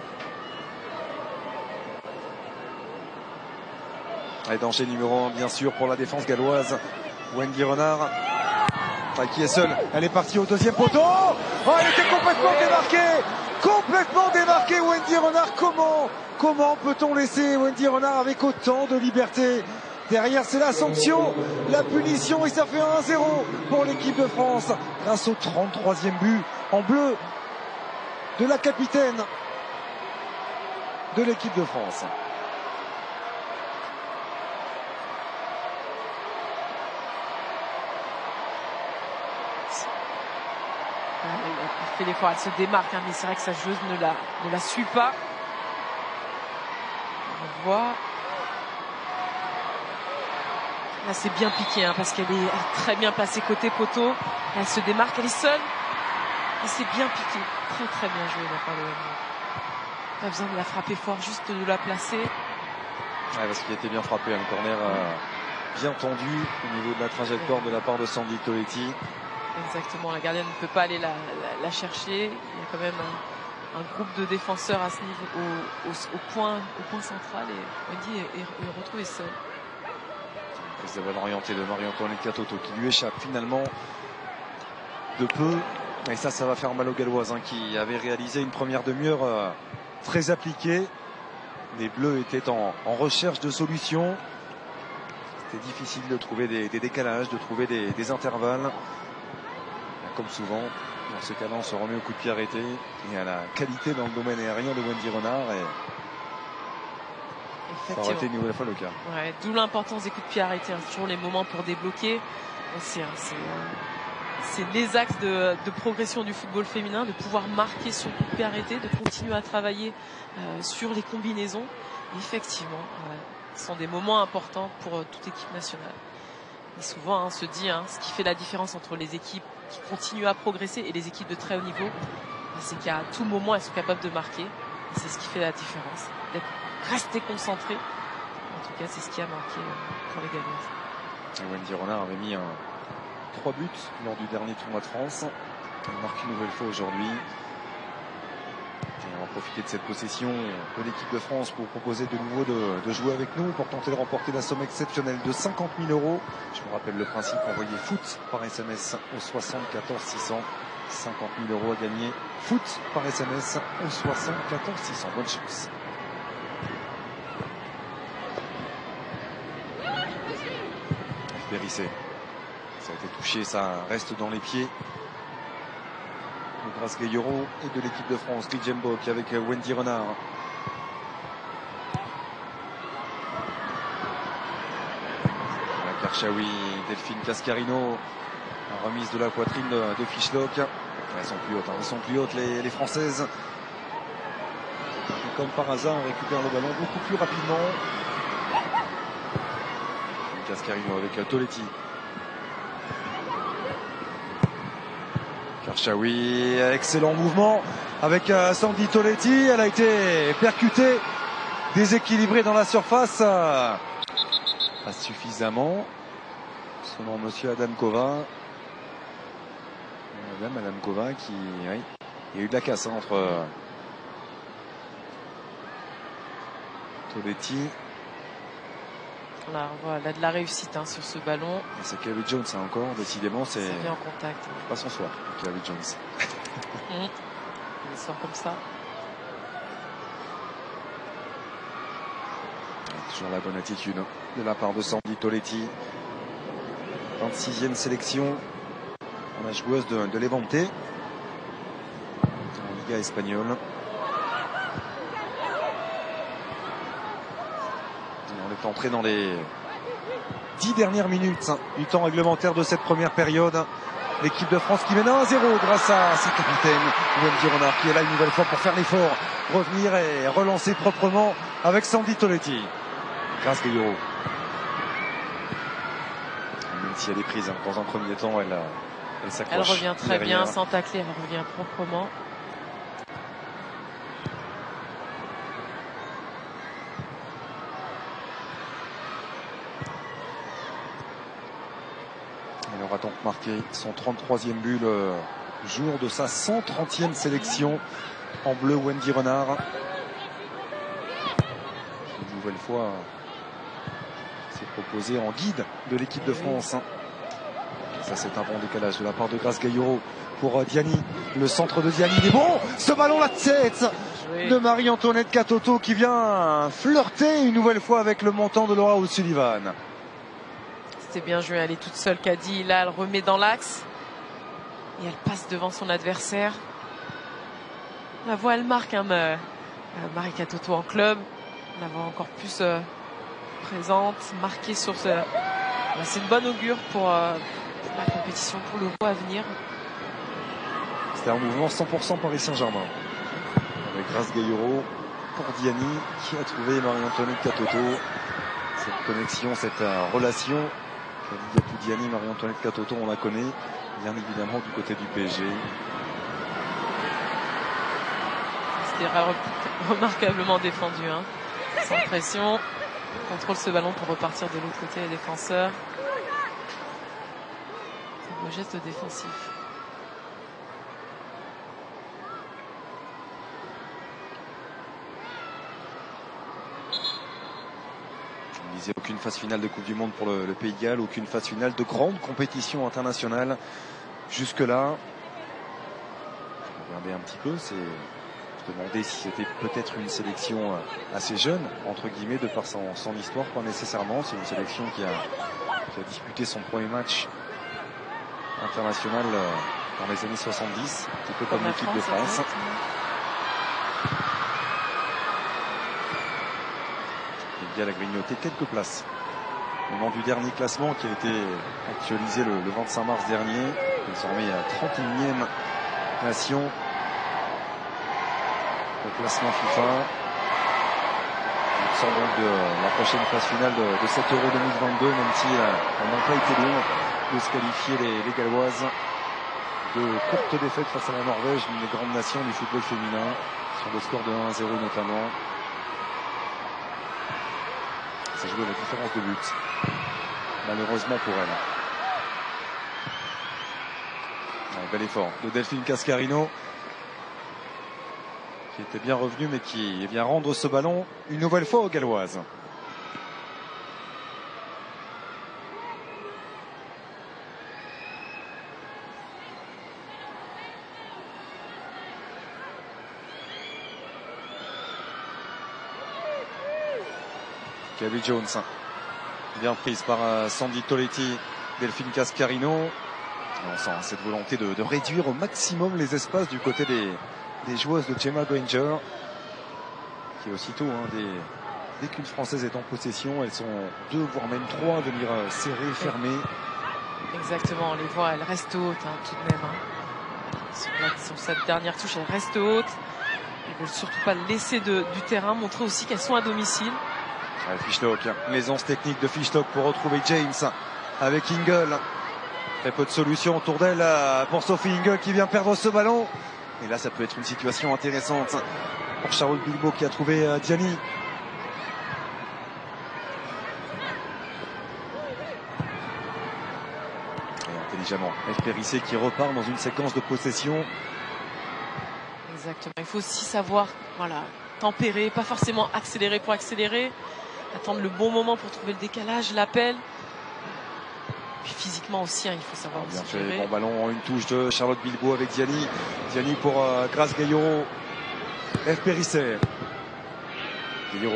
Et danger numéro un, bien sûr, pour la défense galloise. Wendy Renard, qui est seule. Elle est partie au deuxième poteau. Oh, elle était complètement démarquée. Complètement démarquée, Wendy Renard. Comment Comment peut-on laisser Wendy Renard avec autant de liberté? Derrière, c'est la sanction, la punition, et ça fait un zéro pour l'équipe de France. Grâce au trente-troisième but en bleu de la capitaine de l'équipe de France. Elle fait l'effort, elle se démarque, hein, mais c'est vrai que sa joueuse ne la, ne la suit pas. On voit. Là, c'est bien piqué, hein, parce qu'elle est, elle est très bien placée côté poteau. Elle se démarque, elle est seule. Et c'est bien piqué. Très très bien joué de la part de l'Allemagne. Pas besoin de la frapper fort, juste de la placer. Ouais, parce qu'il était bien frappé, un corner euh, bien tendu au niveau de la trajectoire de la part de Sandy Toletti. Exactement, la gardienne ne peut pas aller la, la, la chercher. Il y a quand même un, un groupe de défenseurs à ce niveau, au, au, au, point, au point central, et Wendy est, est, est retrouvée seule. Prise de balle orientée de Marie-Antoinette Katoto qui lui échappe finalement de peu. Et ça, ça va faire mal aux Galloises hein, qui avaient réalisé une première demi-heure euh, très appliquée. Les Bleus étaient en, en recherche de solutions. C'était difficile de trouver des, des décalages, de trouver des, des intervalles. Comme souvent, dans ce cas-là, on se remet au coup de pied arrêté et à la qualité dans le domaine aérien de Wendy Renard. Et ça aurait été une nouvelle fois le cas. Ouais, d'où l'importance des coups de pied arrêtés. Hein. Toujours les moments pour débloquer. C'est les axes de, de progression du football féminin, de pouvoir marquer sur le coup de pied arrêté, de continuer à travailler euh, sur les combinaisons. Et effectivement, ouais, ce sont des moments importants pour euh, toute équipe nationale. Et souvent, hein, on se dit, hein, ce qui fait la différence entre les équipes qui continuent à progresser et les équipes de très haut niveau, c'est qu'à tout moment, elles sont capables de marquer. Et c'est ce qui fait la différence. D'être rester concentré. En tout cas, c'est ce qui a marqué euh, pour les Galloises. Wendy Renard avait mis un, trois buts lors du dernier tournoi de France. Elle marque une nouvelle fois aujourd'hui. On va profiter de cette possession de l'équipe de France pour proposer de nouveau de, de jouer avec nous pour tenter de remporter la somme exceptionnelle de cinquante mille euros. Je vous rappelle le principe, envoyez foot par S M S au soixante-quatorze six cents. cinquante mille euros à gagner. Foot par S M S au soixante-quatorze six cents. Bonne chance. Périssé. Ça a été touché, ça reste dans les pieds de Grace Gayero et de l'équipe de France, Glijembo qui avec Wendy Renard. Karchaoui, Delphine Cascarino, la remise de la poitrine de, de Fischlock. Elles sont plus hautes, hein. Elles sont plus hautes les, les Françaises. comme par hasard, on récupère le ballon beaucoup plus rapidement. Cascarino avec Toletti. Karchaoui, excellent mouvement avec Sandy Toletti. Elle a été percutée, déséquilibrée dans la surface. Pas suffisamment. Son nom, monsieur Adamkova. Madame Adamkova qui... Oui, il y a eu de la casse hein, entre Toletti. Là, on voit là, de la réussite hein, sur ce ballon. C'est Kerry Jones hein, encore, décidément, c'est bien en contact. Pas son soir, Kerry Jones. Mmh. Il sort comme ça. Toujours la bonne attitude hein, de la part de Sandy Toletti. vingt-sixième sélection la joueuse de, de Levante en Liga espagnole. On est entré dans les dix dernières minutes du temps réglementaire de cette première période. L'équipe de France qui mène un à zéro grâce à sa capitaine Wendy Renard qui est là une nouvelle fois pour faire l'effort, revenir et relancer proprement avec Sandy Toletti. Grâce Gaillero. Même si elle est prise hein, dans un premier temps, elle, elle s'accroche. Elle revient très derrière. bien sans tacler, elle revient proprement. Elle aura donc marqué son trente-troisième but le jour de sa cent trentième sélection en bleu. Wendy Renard. Une nouvelle fois s'est proposée en guide de l'équipe de France. Ça c'est un bon décalage de la part de Grace Gaillero pour Diani. Le centre de Diani, il est bon. Ce ballon la tête de Marie-Antoinette Katoto qui vient flirter une nouvelle fois avec le montant de Laura O'Sullivan. C'est bien joué, elle est toute seule, Caddy. Là, elle remet dans l'axe. Et elle passe devant son adversaire. La voix, elle marque, hein, euh, Marie Katoto en club. On la voit encore plus euh, présente, marquée sur ce... Bah, c'est une bonne augure pour, euh, pour la compétition, pour le mois à venir. C'était un mouvement cent pour cent Paris Saint-Germain. Avec Grace Gaillero pour Diani qui a trouvé Marie-Antoinette Katoto. Cette connexion, cette euh, relation. Diani, Marie-Antoinette Katoto, on la connaît bien évidemment du côté du P S G. C'était remarquablement défendu, hein. Sans pression, contrôle ce ballon pour repartir de l'autre côté les défenseurs. C'est un beau geste défensif. On disait aucune phase finale de Coupe du Monde pour le, le Pays de Galles, aucune phase finale de grande compétition internationale jusque-là. Regardez un petit peu, c'est se demander si c'était peut-être une sélection assez jeune, entre guillemets, de par son, son histoire, pas nécessairement. C'est une sélection qui a, qui a disputé son premier match international dans les années soixante-dix, un petit peu comme, comme l'équipe de France. Elle a grignoté quelques places au moment du dernier classement qui a été actualisé le, le vingt-cinq mars dernier. Désormais à trente et unième nation au classement FIFA. Il sort donc de la prochaine phase finale de, de cet Euro deux mille vingt-deux, même si elle n'a pas été loin de se qualifier les, les Galloises. De courtes défaites face à la Norvège, une des grandes nations du football féminin, sur le score de un à zéro notamment. Ça joue la différence de but, malheureusement pour elle. Un bel effort de Delphine Cascarino, qui était bien revenu mais qui vient rendre ce ballon une nouvelle fois aux Galloises. Kerry Jones, bien prise par Sandy Toletti, Delphine Cascarino. On sent cette volonté de, de réduire au maximum les espaces du côté des, des joueuses de Gemma Granger, qui aussitôt, hein, des, dès qu'une Française est en possession, elles sont deux, voire même trois à venir serrer, fermer. Exactement, on les voit, elles restent hautes, hein, tout de même. Hein. Sur, la, sur cette dernière touche, elles restent hautes. Ils veulent surtout pas laisser de, du terrain, montrer aussi qu'elles sont à domicile. Ouais, Fishlock, l'aisance technique de Fishlock pour retrouver James avec Ingle. Très peu de solutions autour d'elle pour Sophie Ingle qui vient perdre ce ballon. Et là, ça peut être une situation intéressante pour Charlotte Bilbao qui a trouvé Diani. Et intelligemment, F. Périssé qui repart dans une séquence de possession. Exactement. Il faut aussi savoir, voilà, tempérer, pas forcément accélérer pour accélérer, attendre le bon moment pour trouver le décalage, l'appel. Puis physiquement aussi, hein, il faut savoir. Bien fait, gérer. bon ballon, une touche de Charlotte Bilbao avec Diani. Diani pour euh, Grace Gayoro. F. Périssé. Gayoro.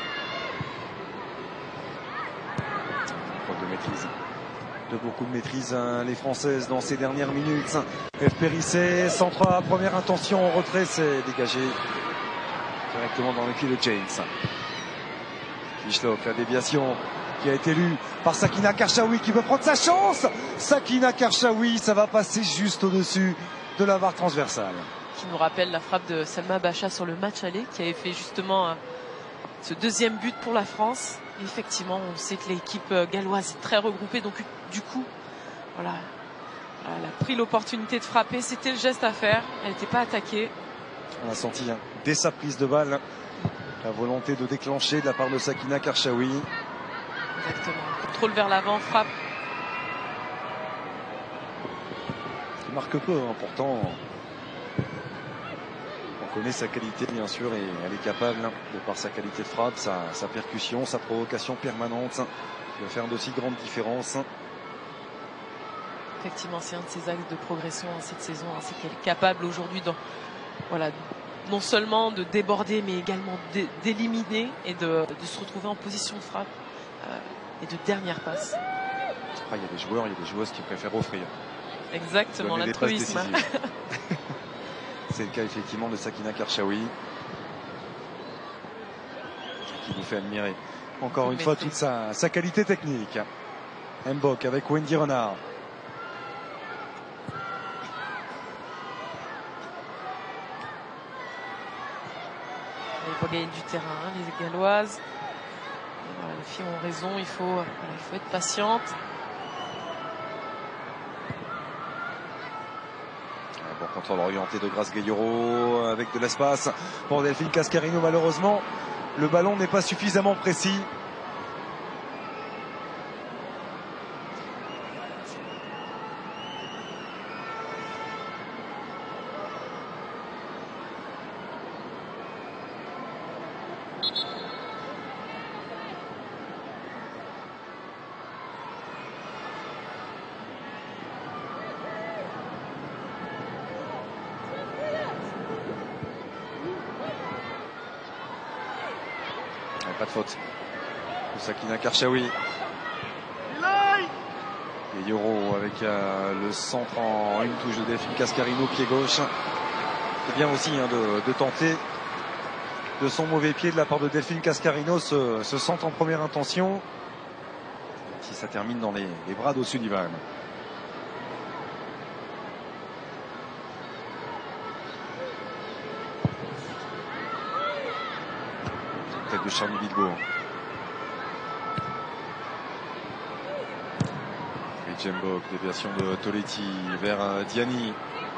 Preuve de maîtrise. De beaucoup de maîtrise, hein, les Françaises dans ces dernières minutes. F. Périssé, centre à première intention, en retrait, c'est dégagé directement dans les pieds de James. Fishlock, la déviation qui a été lue par Sakina Karchaoui qui veut prendre sa chance. Sakina Karchaoui, ça va passer juste au-dessus de la barre transversale. Qui nous rappelle la frappe de Salma Bacha sur le match aller, qui avait fait justement euh, ce deuxième but pour la France. Et effectivement, on sait que l'équipe galloise est très regroupée, donc du coup, voilà, elle a pris l'opportunité de frapper. C'était le geste à faire. Elle n'était pas attaquée. On a senti hein, dès sa prise de balle la volonté de déclencher de la part de Sakina Karchaoui. Exactement. Contrôle vers l'avant, frappe. Il marque peu, hein, pourtant. On connaît sa qualité, bien sûr, et elle est capable, hein, de par sa qualité de frappe, sa, sa percussion, sa provocation permanente, de faire de si grandes différences. Effectivement, c'est un de ses axes de progression hein, cette saison. Hein, c'est qu'elle est capable aujourd'hui, dans, voilà, non seulement de déborder, mais également d'éliminer et de, de se retrouver en position de frappe. Euh, et de dernière passe. Ah, il y a des joueurs, il y a des joueuses qui préfèrent offrir. Exactement, l'altruisme. C'est le cas effectivement de Sakina Karchaoui, qui nous fait admirer encore une fois toute sa, sa qualité technique. Mbok avec Wendy Renard. Il faut gagner du terrain, hein, les Galloises. Voilà, les filles ont raison, il faut, voilà, il faut être patiente. Bon contrôle orienté de Grace Gayoro avec de l'espace pour Delphine Cascarino. Malheureusement, le ballon n'est pas suffisamment précis. Pas de faute de Sakina Karchaoui. Et Yoro avec euh, le centre en une touche de Delphine Cascarino, pied gauche. C'est bien aussi hein, de, de tenter de son mauvais pied de la part de Delphine Cascarino ce, ce centre en première intention. Si ça termine dans les, les bras d'O'Sullivan. Tête de Charlie Bilbao. Et Jembok, déviation de Toletti vers euh, Diani.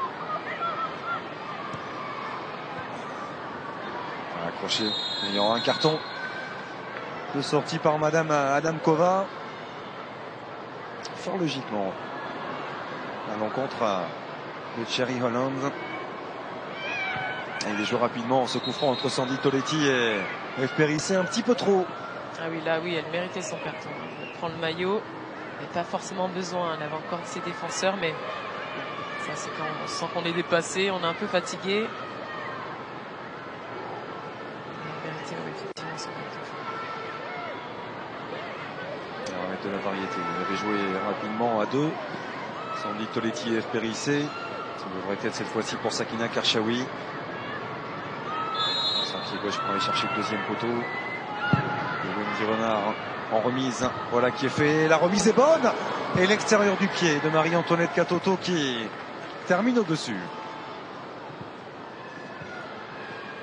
Accroché. Il y aura un carton de sortie par Madame Adamkova. Fort logiquement. À l'encontre de Cherry Holland. Et il joue rapidement en se couvrant entre Sandy Toletti et F. Périssé un petit peu trop. Ah oui, là oui, elle méritait son carton. Elle prend le maillot. Elle n'a pas forcément besoin. Elle avait encore ses défenseurs, mais ça c'est quand on sent qu'on est dépassé, on est un peu fatigué. Elle méritait oui, effectivement son carton. On va mettre de la variété. Il avait joué rapidement à deux. Sandy Toletti et F. Périssé. Ça devrait être cette fois-ci pour Sakina Karchaoui. Son pied gauche pour aller chercher le deuxième poteau. Et Wendy Renard en remise. Voilà qui est fait. La remise est bonne. Et l'extérieur du pied de Marie-Antoinette Katoto qui termine au-dessus.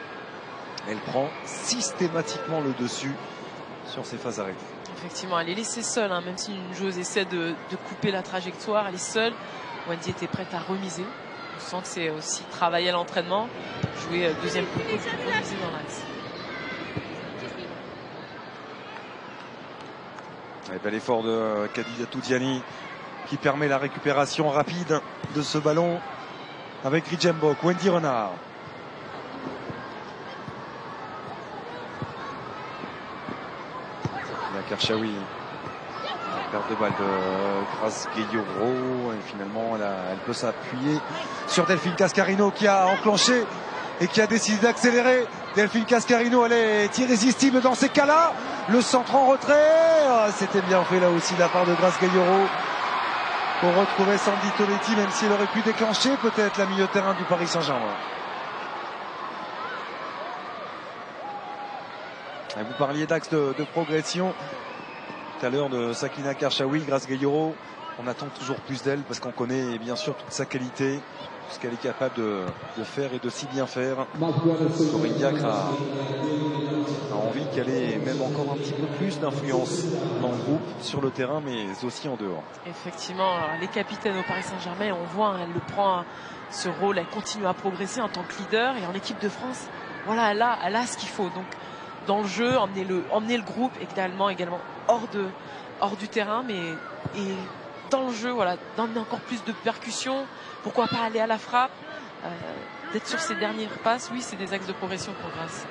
elle prend systématiquement le dessus sur ses phases arrêtées. Effectivement, elle est laissée seule, hein, même si une joueuse essaie de, de couper la trajectoire, elle est seule. Wendy était prête à remiser. On sent que c'est aussi travailler à l'entraînement, jouer euh, deuxième poteau, remiser dans l'axe. Bel effort de Khadijatou Diani qui permet la récupération rapide de ce ballon avec Rijembok. Wendy Renard. La Karchaoui. La perte de balle de Grace Gueyoro. Et finalement, elle, a, elle peut s'appuyer sur Delphine Cascarino qui a enclenché et qui a décidé d'accélérer. Delphine Cascarino, elle est irrésistible dans ces cas-là. Le centre en retrait. Ah, c'était bien fait là aussi de la part de Grace Gueyoro. Pour retrouver Sandy Tonetti, même si elle aurait pu déclencher peut-être la milieu de terrain du Paris Saint-Germain. Et vous parliez d'axe de, de progression tout à l'heure de Sakina Karchaoui, Grace Gueyoro. On attend toujours plus d'elle parce qu'on connaît bien sûr toute sa qualité, tout ce qu'elle est capable de, de faire et de si bien faire. Corinne Diacre a, a envie qu'elle ait même encore un petit peu plus d'influence dans le groupe, sur le terrain, mais aussi en dehors. Effectivement, alors, elle est capitaine au Paris Saint-Germain, on voit, hein, elle le prend, ce rôle, elle continue à progresser en tant que leader, et en équipe de France, voilà, elle a, elle a ce qu'il faut. Donc, dans le jeu, emmener le, emmener le groupe également, également hors, de, hors du terrain, mais et dans le jeu, voilà, d'emmener encore plus de percussions, pourquoi pas aller à la frappe, euh, d'être sur ses dernières passes, oui, c'est des axes de progression pour Grace.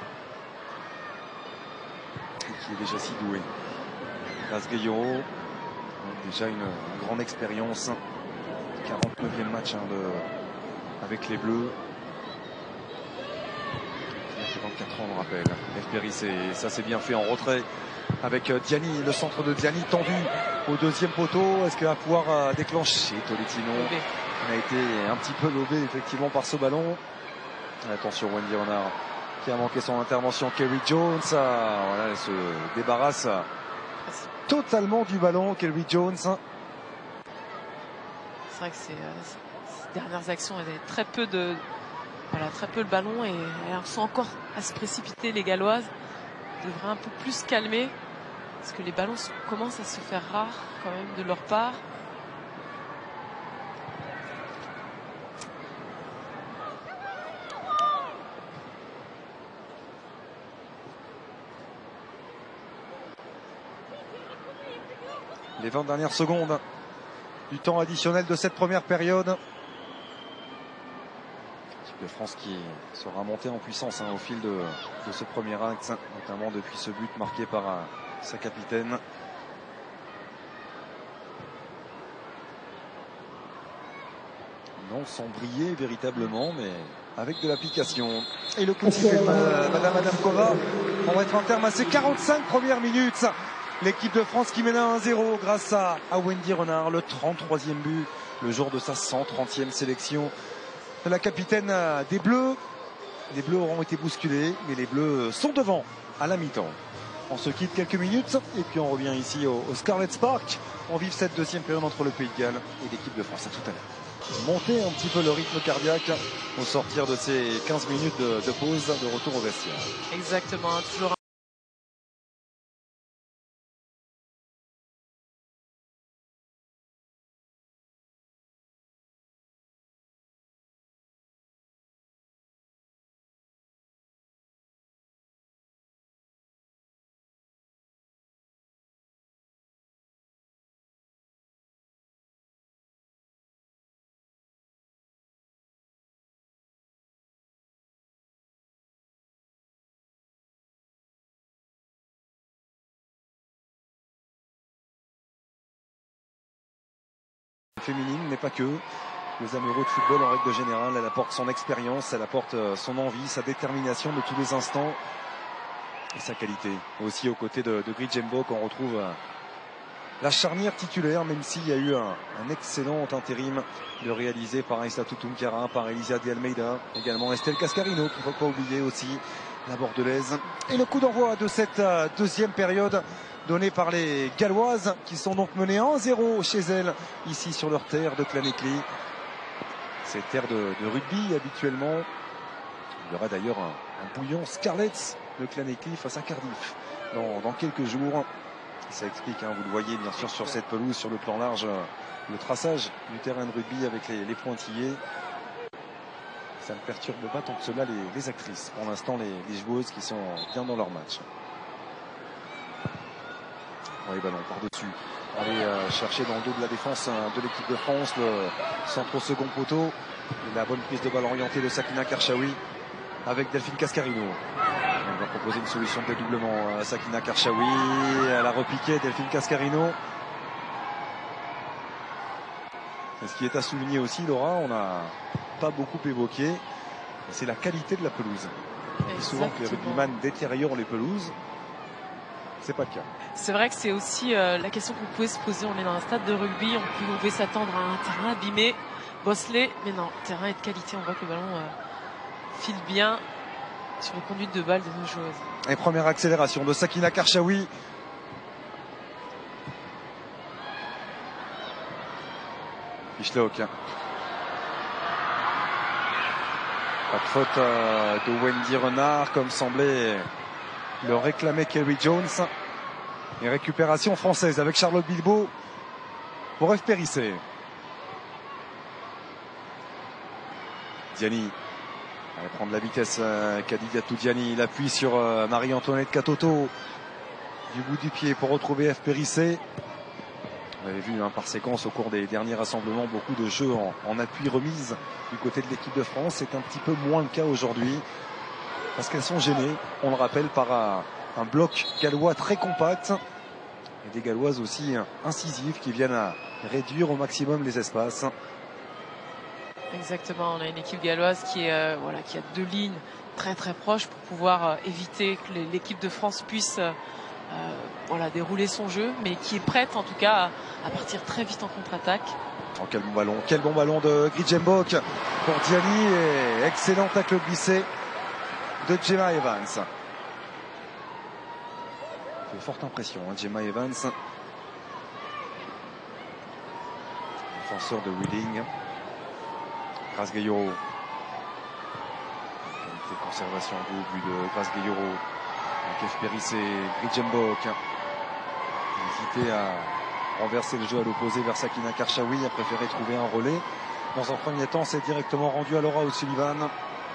Qui est déjà si doué. Grace Gueyoro, déjà une, une grande expérience, quarante-neuvième match hein, de, avec les Bleus. vingt-quatre ans, on le rappelle. F. Péris, et ça c'est bien fait en retrait avec Diani, le centre de Diani tendu au deuxième poteau. Est-ce qu'elle va pouvoir euh, déclencher Tolettino? Elle a été un petit peu lobée effectivement par ce ballon. Attention, Wendy Renard qui a manqué son intervention. Kerry Jones, ah, voilà, elle se débarrasse totalement du ballon. Kerry Jones. C'est vrai que c'est, euh, ces dernières actions, elle a très peu de, voilà, très peu le ballon et elles sont encore à se précipiter, les Galloises. Elles devraient un peu plus se calmer parce que les ballons commencent à se faire rares quand même de leur part. Les vingt dernières secondes du temps additionnel de cette première période. L'équipe de France qui sera montée en puissance hein, au fil de, de ce premier acte, notamment depuis ce but marqué par uh, sa capitaine. Non sans briller véritablement, mais avec de l'application. Et le coup de sifflet de Madame Adamkova. On va être en terme à ces quarante-cinq premières minutes. L'équipe de France qui mène à un zéro grâce à, à Wendy Renard, le trente-troisième but, le jour de sa cent trentième sélection. De la capitaine des Bleus. Les Bleus auront été bousculés, mais les Bleus sont devant à la mi-temps. On se quitte quelques minutes et puis on revient ici au, au Scarlet Spark. On vive cette deuxième période entre le Pays de Galles et l'équipe de France. À tout à l'heure. Monter un petit peu le rythme cardiaque au sortir de ces quinze minutes de, de pause, de retour au vestiaire. Exactement, toujours. Féminine, mais pas que. Les amoureux de football en règle générale, elle apporte son expérience, elle apporte son envie, sa détermination de tous les instants et sa qualité. Aussi aux côtés de, de Rijembok, on retrouve la charnière titulaire, même s'il y a eu un, un excellent intérim de réalisé par Aïssatou Tounkara, par Elisa de Almeida, également Estelle Cascarino, qu'il ne faut pas oublier aussi, la Bordelaise. Et le coup d'envoi de cette deuxième période donné par les Galloises qui sont donc menées un zéro chez elles ici sur leur terre de Clanecly. C'est terre de, de rugby habituellement. Il y aura d'ailleurs un, un bouillon Scarlets, le Clan Éclif face à Cardiff dans, dans quelques jours. Ça explique, hein, vous le voyez bien sûr sur cette pelouse, sur le plan large, le traçage du terrain de rugby avec les, les pointillés. Ça ne perturbe pas tant que cela les, les actrices. Pour l'instant, les, les joueuses qui sont bien dans leur match. Oui, ballon par-dessus. Aller euh, chercher dans le dos de la défense hein, de l'équipe de France, le centre au second poteau. Et la bonne prise de balle orientée de Sakina Karchaoui avec Delphine Cascarino. Elle va proposer une solution de dédoublement à Sakina Karchaoui. Elle a repiqué Delphine Cascarino. Et ce qui est à souligner aussi, Laura, on n'a pas beaucoup évoqué, c'est la qualité de la pelouse. Et souvent que les rugbyman détériorent les pelouses, c'est pas le cas. C'est vrai que c'est aussi euh, la question qu'on pouvait se poser. On est dans un stade de rugby, on pouvait s'attendre à un terrain abîmé, bosselé, mais non, le terrain est de qualité. On voit que le ballon euh, file bien sur les conduites de balle de nos joueuses. Et première accélération de Sakina Karchaoui. Fischlock. Pas de faute euh, de Wendy Renard, comme semblait le réclamer Kerry Jones. Et récupération française avec Charlotte Bilbao pour F. Périssé. Diani. Elle va prendre la vitesse. Euh, Kadidiatou Diani. Il appuie sur euh, Marie-Antoinette Katoto. Du bout du pied pour retrouver F. Périssé. On avait vu hein, par séquence au cours des derniers rassemblements beaucoup de jeux en, en appui remise du côté de l'équipe de France. C'est un petit peu moins le cas aujourd'hui parce qu'elles sont gênées, on le rappelle, par un, un bloc gallois très compact et des galloises aussi hein, incisives qui viennent à réduire au maximum les espaces. Exactement, on a une équipe galloise qui, est, euh, voilà, qui a deux lignes très très proches pour pouvoir euh, éviter que l'équipe de France puisse euh, Euh, voilà, dérouler son jeu, mais qui est prête en tout cas à, à partir très vite en contre-attaque. Oh, quel bon ballon, quel bon ballon de Gridjembok pour Diani et excellent tacle glissé de Gemma Evans. Ça fait forte impression, hein, Gemma Evans, défenseur de Wheeling. Grace Gayoro. Conservation au but de Grace Gayoro. F. Périssé, Gridjembok. Hésité à renverser le jeu à l'opposé vers Sakina Karchaoui, a préféré trouver un relais. Dans un premier temps, c'est directement rendu à Laura O'Sullivan.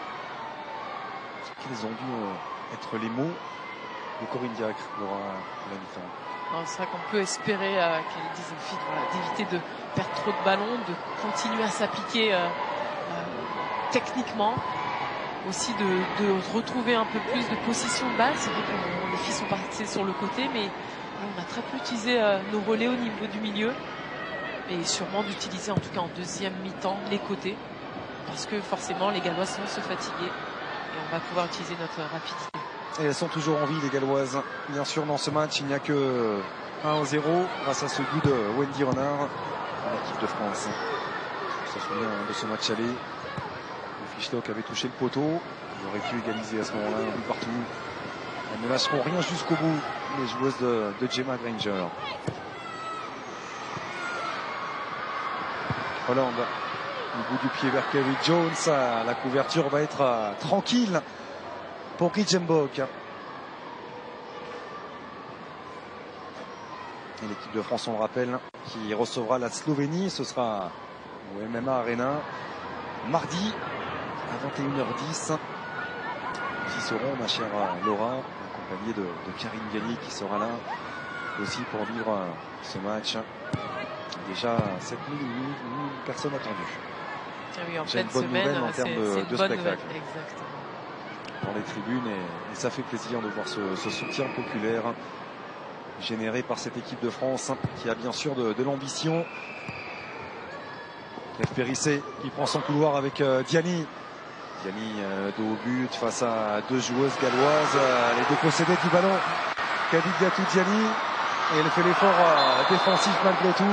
Quels ont dû euh, être les mots de Corinne Diacre, Laura, à la mi-temps? C'est vrai qu'on peut espérer euh, qu'elle dise aux filles voilà, d'éviter de perdre trop de ballons, de continuer à s'appliquer euh, euh, techniquement. Aussi de, de retrouver un peu plus de possession de balle. C'est vrai que les filles sont parties sur le côté, mais on a très peu utilisé euh, nos relais au niveau du milieu. Et sûrement d'utiliser en tout cas en deuxième mi-temps les côtés. Parce que forcément les Galloises vont se fatiguer. Et on va pouvoir utiliser notre rapidité. Et elles sont toujours en vie les Galloises. Bien sûr dans ce match il n'y a que un à zéro grâce à ce but de Wendy Renard à l'équipe de France. On se souvient de ce match aller. Fischlock avait touché le poteau, il aurait pu égaliser à ce moment-là, un but partout. Elles ne lâcheront rien jusqu'au bout, les joueuses de, de Gemma Granger. Hollande, au bout du pied vers Kerry Jones, la couverture va être euh, tranquille pour Gridjembok. Et l'équipe de France, on le rappelle, qui recevra la Slovénie, ce sera au M M A Arena mardi à vingt et une heures dix. Nous y serons, ma chère Laura, accompagnée de, de Karine Galli qui sera là aussi pour vivre ce match. Déjà sept mille personnes attendues. Ah oui, en J'ai pleine une bonne semaine, nouvelle en termes de, de spectacle dans les tribunes et, et ça fait plaisir de voir ce, ce soutien populaire généré par cette équipe de France qui a bien sûr de, de l'ambition. F. Périssé qui prend son couloir avec euh, Diani. Diani euh, dos au but face à deux joueuses galloises, euh, les deux possédées du ballon. Kadidiatou Diani et elle fait l'effort euh, défensif malgré tout.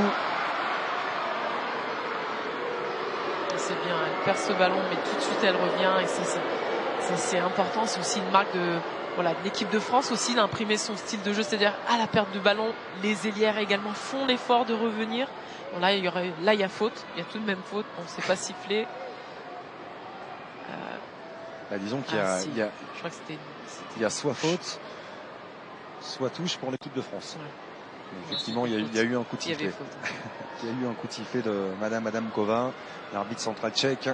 C'est bien, elle perd ce ballon mais tout de suite elle revient et ça c'est important, c'est aussi une marque de voilà, de l'équipe de France aussi d'imprimer son style de jeu, c'est-à-dire à la perte de ballon, les ailières également font l'effort de revenir. Bon, là, il y aurait, là il y a faute, il y a tout de même faute, on ne s'est pas sifflé. Euh, Bah, disons qu'il y, ah, si. y, a, Je crois que c'était, il y a soit faute, soit touche pour l'équipe de France. Ouais. Effectivement, il y, a, il y a eu un coup de sifflet. Il y a eu un coup de sifflet de Madame Adamkova, l'arbitre central tchèque.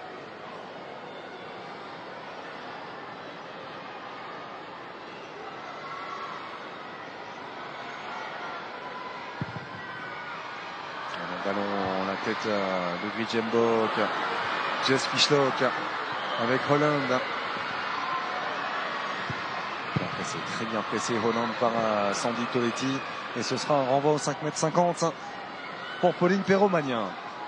Le ballon en la tête de Grijembok, Jess Fishlock avec Holland. C'est très bien pressé Holland par Sandy Toletti. Et ce sera un renvoi au cinq mètres cinquante pour Pauline Perromagnin.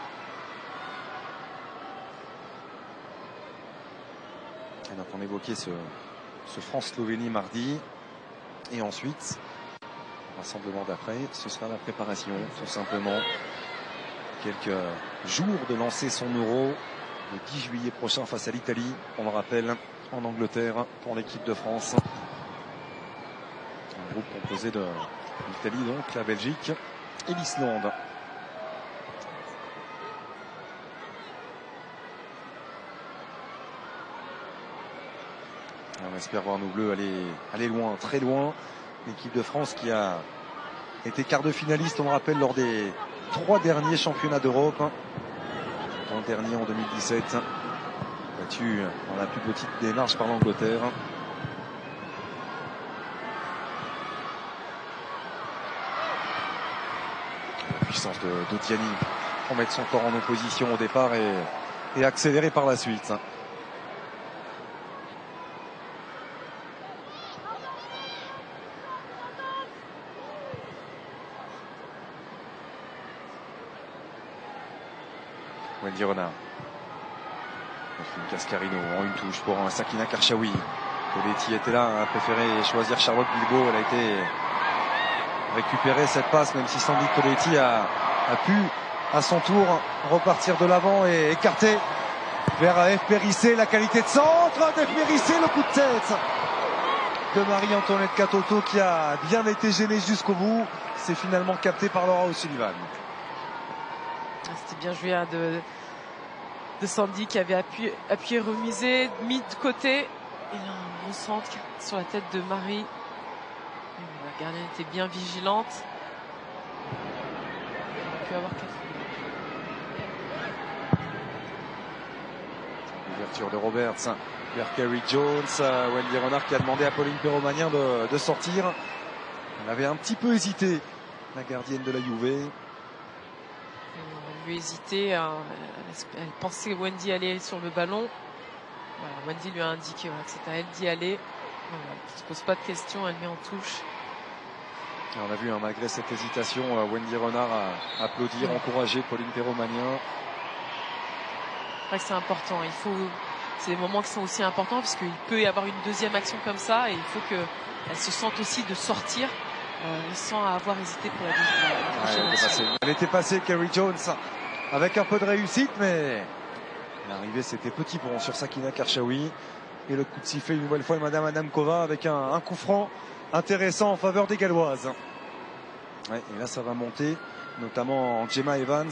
Et donc on évoquait ce, ce France-Slovénie mardi. Et ensuite, rassemblement d'après, ce sera la préparation, tout simplement. Quelques jours de lancer son Euro le dix juillet prochain face à l'Italie. On le rappelle, en Angleterre pour l'équipe de France. Un groupe composé de l'Italie, donc la Belgique et l'Islande. On espère voir nos Bleus aller, aller loin, très loin. L'équipe de France qui a été quart de finaliste, on le rappelle, lors des trois derniers championnats d'Europe. Le dernier en deux mille dix-sept, battu dans la plus petite démarche par l'Angleterre. La puissance de, de Diani pour mettre son corps en opposition au départ et, et accélérer par la suite. Wendy Renard. Cascarino en une touche pour un Sakina Karchaoui. Toletti était là, a préféré choisir Charlotte Bilbao. Elle a été récupérer cette passe, même si Sandy Toletti a, a pu à son tour repartir de l'avant et écarter vers F. Périssé. La qualité de centre d'F. Périssé, le coup de tête de Marie-Antoinette Katoto qui a bien été gênée jusqu'au bout. C'est finalement capté par Laura O'Sullivan. C'était bien joué hein, de, de Sandy qui avait appuyé, appuyé remisé, mis de côté. Et un gros centre sur la tête de Marie. La gardienne était bien vigilante. On a pu avoir quatre. Ouverture de Roberts vers Kerry Jones. Wendy Renard qui a demandé à Pauline Perromagnin de, de sortir. Elle avait un petit peu hésité, la gardienne de la Juve. Elle a hésité, elle, elle pensait que Wendy allait sur le ballon. Voilà, Wendy lui a indiqué voilà, que c'était à elle d'y aller. Voilà, elle ne se pose pas de questions, elle met en touche. Et on a vu hein, malgré cette hésitation, Wendy Renard a applaudir, mmh. encourager Pauline Perromagnin. C'est vrai que c'est important. Il faut, c'est des moments qui sont aussi importants puisqu'il peut y avoir une deuxième action comme ça et il faut qu'elle se sente aussi de sortir. Euh, sans avoir hésité pour la deuxième. Ouais, elle était passée, Kerry Jones, avec un peu de réussite, mais l'arrivée c'était petit pour sur Sakina Karchaoui. Et le coup de sifflet une nouvelle fois de Madame Adamkova avec un, un coup franc intéressant en faveur des Galloises. Ouais, et là ça va monter, notamment en Gemma Evans.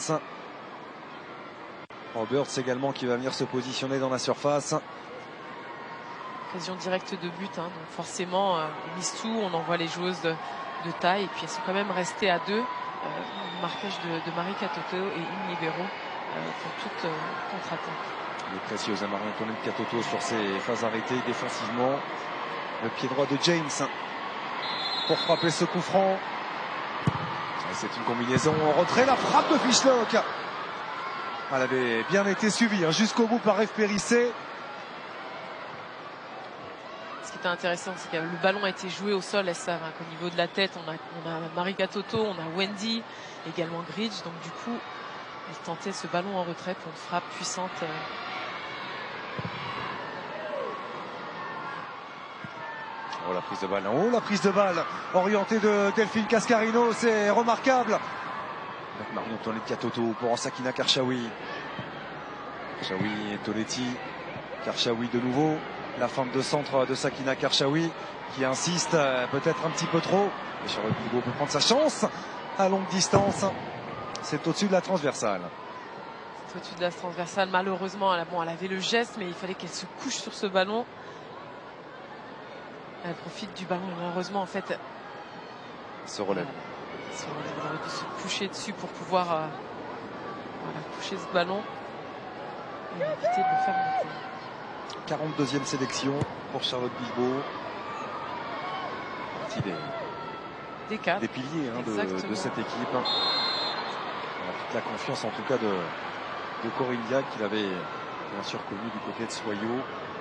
Roberts également qui va venir se positionner dans la surface. Occasion directe de but, hein, donc forcément euh, on mise tout, on envoie les joueuses de de taille et puis elles sont quand même restées à deux. Euh, marquage de, de Marie Katoto et une libéro euh, pour toute euh, contre-attaque. Elle est précieuse à Marie-Antoinette Katoto sur ses phases arrêtées défensivement. Le pied droit de James pour frapper ce coup franc. C'est une combinaison en retrait, la frappe de Fishlock. Elle avait bien été suivie hein, jusqu'au bout par F. Périssé. Ce qui était intéressant, c'est que le ballon a été joué au sol. Elles savent hein, qu'au niveau de la tête, on a, on a Marie Katoto, on a Wendy, également Gridge. Donc du coup, elle tentait ce ballon en retrait pour une frappe puissante. Oh la prise de balle, oh la prise de balle orientée de Delphine Cascarino, c'est remarquable. Marie-Antoinette Katoto pour Sakina Karchaoui. Karchaoui et Toletti. Karchaoui de nouveau. La fin de centre de Sakina Karchaoui qui insiste euh, peut-être un petit peu trop. Et Charlotte Bilbao peut prendre sa chance à longue distance. C'est au-dessus de la transversale. au-dessus de la transversale. Malheureusement, elle, a, bon, elle avait le geste, mais il fallait qu'elle se couche sur ce ballon. Elle profite du ballon et malheureusement, en fait, se relève. Elle, se relève. Elle aurait dû se coucher dessus pour pouvoir euh, voilà, coucher ce ballon et éviter de le faire monter. quarante-deuxième sélection pour Charlotte Bilbao. Partie des, des, quatre. des piliers hein, de, de cette équipe. On a toute la confiance en tout cas de, de Corinne Diacre, qu'il avait bien sûr connu du côté de Soyaux.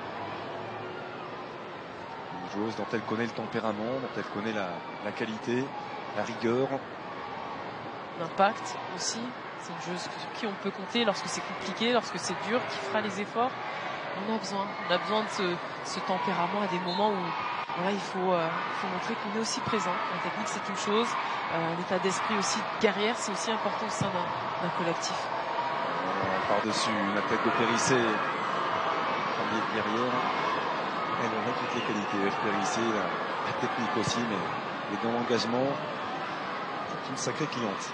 Une joueuse dont elle connaît le tempérament, dont elle connaît la, la qualité, la rigueur. L'impact aussi. C'est une joueuse sur qui on peut compter lorsque c'est compliqué, lorsque c'est dur, qui fera les efforts. On a besoin, on a besoin de ce, ce tempérament à des moments où voilà, il faut, euh, il faut montrer qu'on est aussi présent. La technique, c'est une chose. Euh, l'état d'esprit aussi guerrière, c'est aussi important au sein d'un collectif. Euh, Par-dessus la tête de Périssé, première guerrière. Elle a toutes les qualités. Périssé, la, la technique aussi, mais, mais dans l'engagement, c'est une sacrée cliente.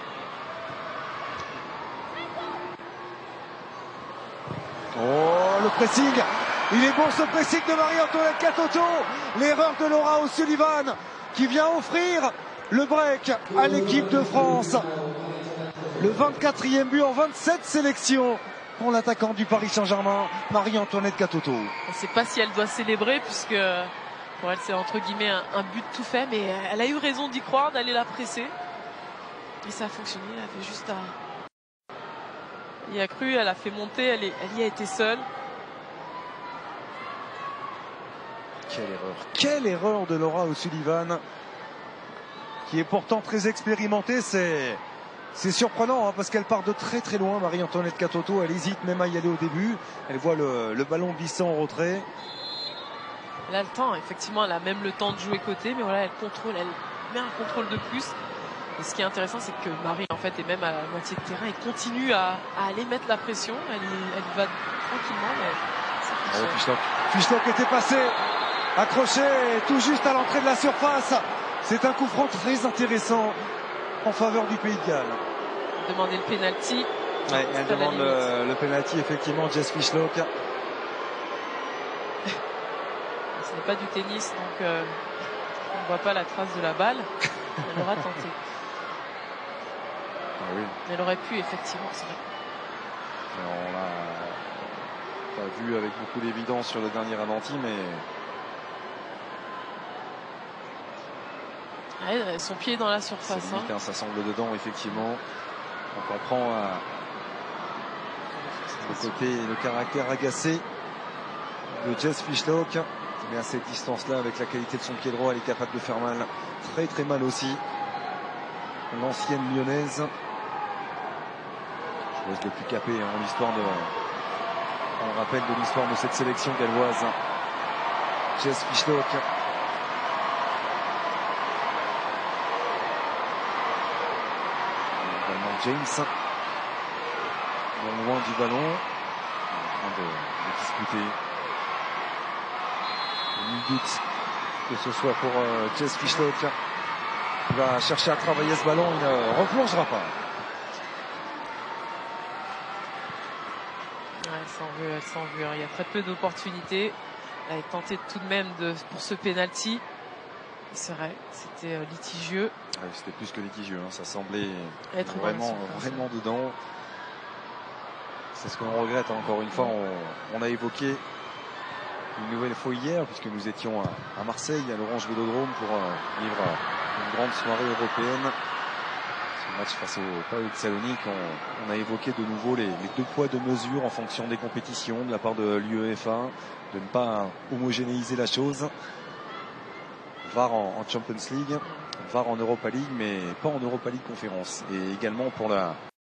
Oh, le pressing! Il est bon ce pressing de Marie-Antoinette Katoto. L'erreur de Laura O'Sullivan qui vient offrir le break à l'équipe de France. Le vingt-quatrième but en vingt-sept sélections pour l'attaquant du Paris Saint-Germain, Marie-Antoinette Katoto. On ne sait pas si elle doit célébrer puisque pour elle c'est entre guillemets un, un but tout fait, mais elle a eu raison d'y croire, d'aller la presser. Et ça a fonctionné, elle avait juste à... Elle y a cru, elle a fait monter, elle, est, elle y a été seule. Quelle erreur. Quelle erreur de Laura O'Sullivan, qui est pourtant très expérimentée. C'est c'est surprenant hein, parce qu'elle part de très très loin, Marie-Antoinette Katoto. Elle hésite même à y aller au début. Elle voit le, le ballon glisser en retrait. Elle a le temps, effectivement, elle a même le temps de jouer côté, mais voilà, elle contrôle, elle met un contrôle de plus. Et ce qui est intéressant, c'est que Marie, en fait, est même à la moitié de terrain et continue à, à aller mettre la pression. Elle y, elle y va tranquillement, mais ça fonctionne. Oh, Fischlock. Fischlock était passé, accroché tout juste à l'entrée de la surface. C'est un coup franc très intéressant en faveur du Pays de Galles. Demander le penalty. Ouais, elle demande le, le penalty, effectivement, Jess Fischlock. Ce n'est pas du tennis, donc euh, on ne voit pas la trace de la balle. Elle aura tenté. Ah oui. Elle aurait pu, effectivement, c'est vrai. On l'a pas vu avec beaucoup d'évidence sur le dernier ralenti, mais... Ouais, son pied dans la surface. C'est limite, hein. Hein, ça semble dedans, effectivement. On comprend euh, le côté, le caractère agacé de Jess Fischlock. Mais à cette distance-là, avec la qualité de son pied droit, elle est capable de faire mal. Très très mal aussi. L'ancienne lyonnaise. Je laisse le plus capé hein, l'histoire de... On rappelle de l'histoire de cette sélection galloise. Jess Fischlock. James, bon, loin du ballon, en train de, de discuter. Nul doute que ce soit pour euh, Jess Fischlock qui va chercher à travailler ce ballon, il ne replongera pas. Ouais, elle s'en veut, elle s'en veut. Il y a très peu d'opportunités. Elle a tenté tout de même de, pour ce penalty. C'est vrai, c'était euh, litigieux. Ouais, c'était plus que litigieux, hein. Ça semblait être vraiment, vraiment dedans. C'est ce qu'on regrette, hein. Encore une fois, on, on a évoqué une nouvelle fois hier, puisque nous étions à, à Marseille, à l'Orange Vélodrome, pour euh, vivre une grande soirée européenne. Ce match face au P A O de Salonique, on, on a évoqué de nouveau les, les deux poids, deux mesures en fonction des compétitions de la part de l'UEFA, de ne pas homogénéiser la chose. V A R en, en Champions League, V A R en Europa League, mais pas en Europa League Conférence. Et également pour la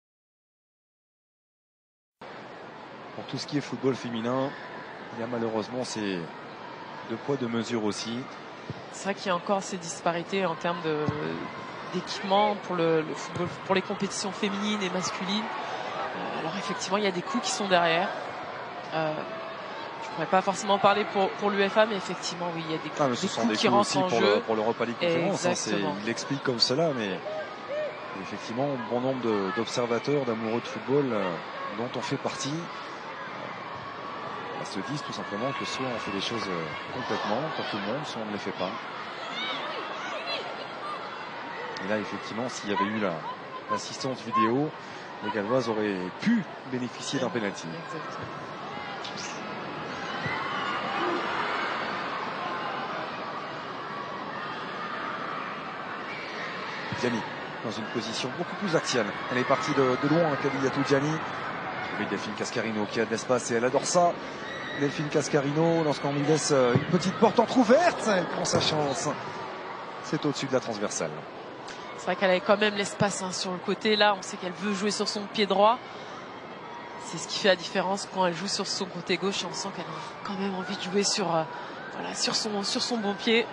pour tout ce qui est football féminin, il y a malheureusement ces deux poids, deux mesures aussi. C'est vrai qu'il y a encore ces disparités en termes de, d'équipement pour le, le football, pour les compétitions féminines et masculines. Euh, alors effectivement, il y a des coûts qui sont derrière. Euh, Je ne pourrais pas forcément parler pour, pour l'UEFA, mais effectivement, oui, il y a des, ah, des ce coups sont des qui coups rentrent aussi en pour jeu. Le, pour l'Europa League Conférence. Hein, c'est, il l'explique comme cela, mais effectivement, bon nombre de, d'observateurs, d'amoureux de football euh, dont on fait partie se disent tout simplement que soit on fait les choses complètement pour tout le monde, soit on ne les fait pas. Et là effectivement, s'il y avait eu l'assistance la, vidéo, les Galloises auraient pu bénéficier d'un pénalty. Gianni dans une position beaucoup plus axiale. Elle est partie de, de loin, Kaliyatou Gianni. Oui, Delphine Cascarino qui a de l'espace et elle adore ça. Delphine Cascarino, lorsqu'on lui laisse une petite porte entrouverte, elle prend sa chance. C'est au-dessus de la transversale. C'est vrai qu'elle avait quand même l'espace hein, sur le côté. Là, on sait qu'elle veut jouer sur son pied droit. C'est ce qui fait la différence quand elle joue sur son côté gauche. On sent qu'elle a quand même envie de jouer sur, euh, voilà, sur, son, sur son bon pied.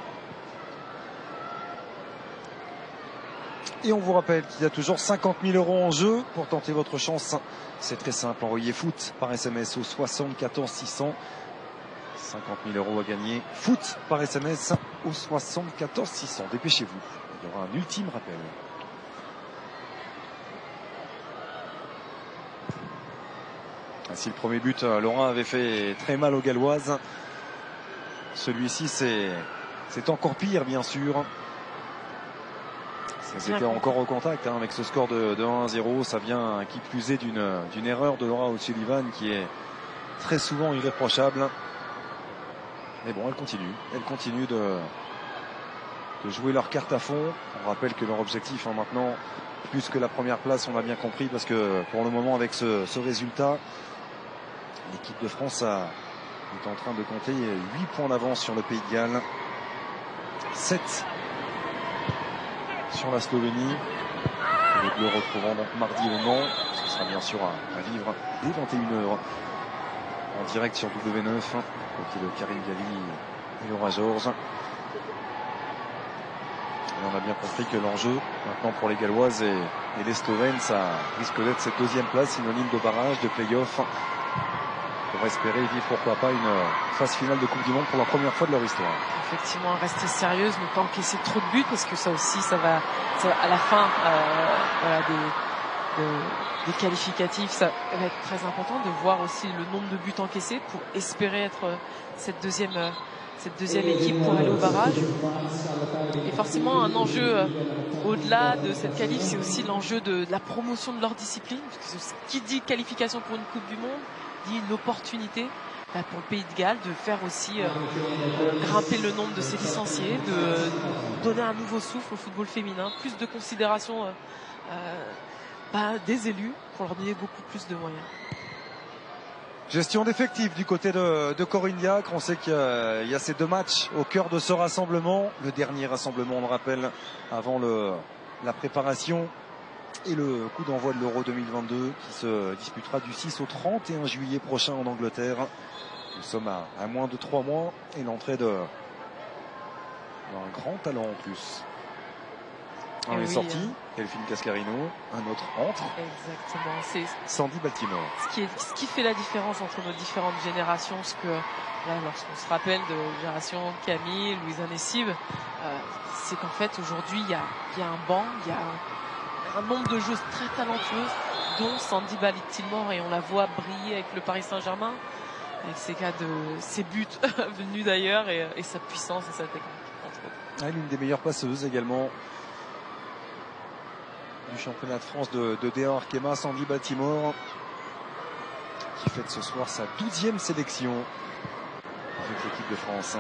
Et on vous rappelle qu'il y a toujours cinquante mille euros en jeu pour tenter votre chance. C'est très simple, envoyez foot par S M S au soixante-quatorze six cents. cinquante mille euros à gagner. Foot par S M S au soixante-quatorze six cents. Dépêchez-vous, il y aura un ultime rappel. Ainsi le premier but, Laurent avait fait très mal aux Galloises. Celui-ci c'est encore pire bien sûr. C'était encore au contact hein, avec ce score de, de un à zéro. Ça vient qui plus est d'une d'une erreur de Laura O'Sullivan qui est très souvent irréprochable. Mais bon, elle continue. Elle continue de, de jouer leur carte à fond. On rappelle que leur objectif hein, maintenant, plus que la première place, on l'a bien compris, parce que pour le moment, avec ce, ce résultat, l'équipe de France a, est en train de compter huit points d'avance sur le Pays de Galles. sept sur la Slovénie. Les Bleus retrouvant donc mardi au Mans. Ce sera bien sûr à, à vivre dès vingt et une heures en direct sur W neuf, côté de Karine Galli et Laura Georges. Et on a bien compris que l'enjeu maintenant pour les Galloises et, et les Slovènes, ça risque d'être cette deuxième place, synonyme de barrage, de play-off, pour espérer vivre pourquoi pas une phase finale de Coupe du Monde pour la première fois de leur histoire. Effectivement, rester sérieuse, ne pas encaisser trop de buts, parce que ça aussi, ça va, ça va à la fin euh, voilà, des, de, des qualificatifs, ça va être très important de voir aussi le nombre de buts encaissés pour espérer être cette deuxième, cette deuxième équipe pour aller au barrage. Et forcément, un enjeu euh, au-delà de cette qualif, c'est aussi l'enjeu de, de la promotion de leur discipline. Parce que ce qui dit qualification pour une Coupe du Monde dit une opportunité bah, pour le Pays de Galles de faire aussi euh, euh, grimper le nombre de ses licenciés, de euh, donner un nouveau souffle au football féminin, plus de considération euh, euh, bah, des élus pour leur donner beaucoup plus de moyens. Gestion d'effectifs du côté de, de Corinne Diacre. On sait qu'il y, y a ces deux matchs au cœur de ce rassemblement. Le dernier rassemblement, on le rappelle, avant le, la préparation et le coup d'envoi de l'Euro deux mille vingt-deux qui se disputera du six au trente et un juillet prochain en Angleterre. Nous sommes à, à moins de trois mois et l'entrée de d'un grand talent en plus. Un est oui, sorti, hein. Delphine Cascarino, un autre entre. Exactement. C'est Sandy Baltimore. Ce qui, est, ce qui fait la différence entre nos différentes générations, ce que là, lorsqu'on se rappelle de la génération Camille, Louisa Nessive, euh, c'est qu'en fait aujourd'hui il y a, y a un banc, il y a un, un nombre de joueuses très talentueuses, dont Sandy Baltimore, et on la voit briller avec le Paris Saint-Germain, avec ses cas de ses buts venus d'ailleurs et, et sa puissance et sa technique. Ah, l'une des meilleures passeuses également du championnat de France de, de D un Arkema, Sandy Baltimore, qui fête ce soir sa douzième sélection avec l'équipe de France.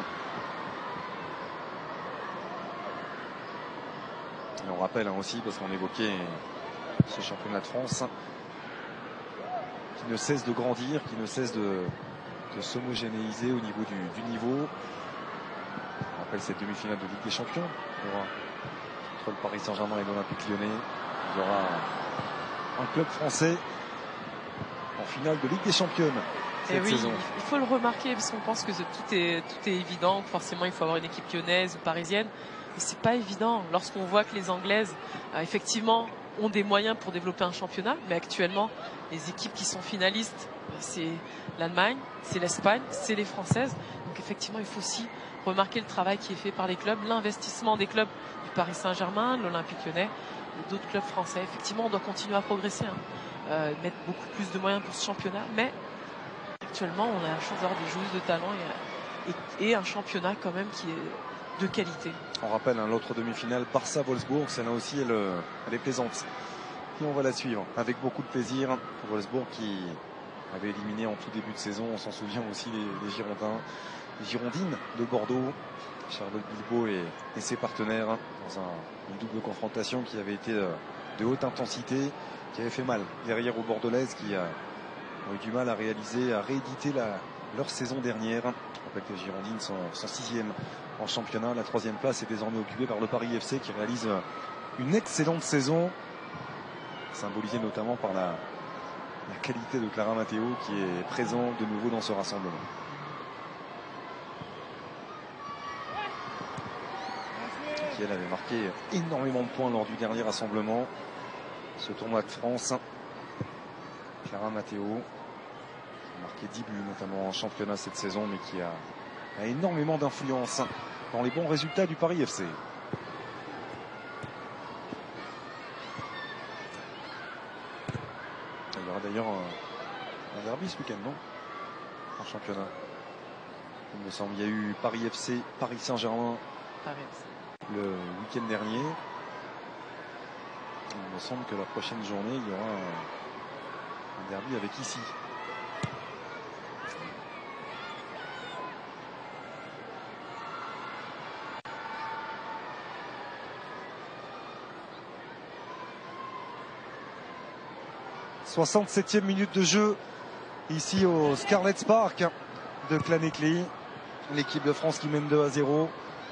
Et on rappelle hein, aussi, parce qu'on évoquait ce championnat de France qui ne cesse de grandir, qui ne cesse de, de s'homogénéiser au niveau du, du niveau. On rappelle cette demi-finale de Ligue des Champions entre le Paris Saint-Germain et l'Olympique Lyonnais. Il y aura un club français en finale de Ligue des Championnes cette et oui, saison. Il faut le remarquer parce qu'on pense que tout est, tout est évident. Forcément, il faut avoir une équipe lyonnaise ou parisienne. Mais c'est pas évident lorsqu'on voit que les Anglaises, euh, effectivement, ont des moyens pour développer un championnat. Mais actuellement, les équipes qui sont finalistes, c'est l'Allemagne, c'est l'Espagne, c'est les Françaises. Donc effectivement, il faut aussi remarquer le travail qui est fait par les clubs, l'investissement des clubs du Paris Saint-Germain, l'Olympique Lyonnais, d'autres clubs français. Effectivement, on doit continuer à progresser. Hein. euh, mettre beaucoup plus de moyens pour ce championnat, mais actuellement on a la chance d'avoir des joueuses de talent et, et, et un championnat quand même qui est de qualité. On rappelle hein, l'autre demi-finale, Barça-Wolfsburg, celle-là aussi elle, elle est plaisante. Et on va la suivre avec beaucoup de plaisir. Wolfsburg qui avait éliminé en tout début de saison, on s'en souvient aussi, les, les Girondins, les Girondines de Bordeaux, Charlotte Bilbao et, et ses partenaires dans un, une double confrontation qui avait été de haute intensité, qui avait fait mal derrière aux Bordelaises qui a, ont eu du mal à réaliser, à rééditer la, leur saison dernière. Je rappelle que les Girondines sont, sont sixième en championnat. La troisième place est désormais occupée par le Paris F C qui réalise une excellente saison, symbolisée notamment par la, la qualité de Clara Matteo qui est présent de nouveau dans ce rassemblement. Qui elle avait marqué énormément de points lors du dernier rassemblement. Ce tournoi de France. Clara Matteo qui a marqué dix buts notamment en championnat cette saison, mais qui a, a énormément d'influence dans les bons résultats du Paris F C. Il y aura d'ailleurs un, un derby ce week-end, non? En championnat. Il me semble, il y a eu Paris F C, Paris Saint-Germain le week-end dernier. Il me semble que la prochaine journée, il y aura un, un derby avec ici. soixante-septième minute de jeu ici au Scarlett Park de Claneclé. L'équipe de France qui mène deux à zéro.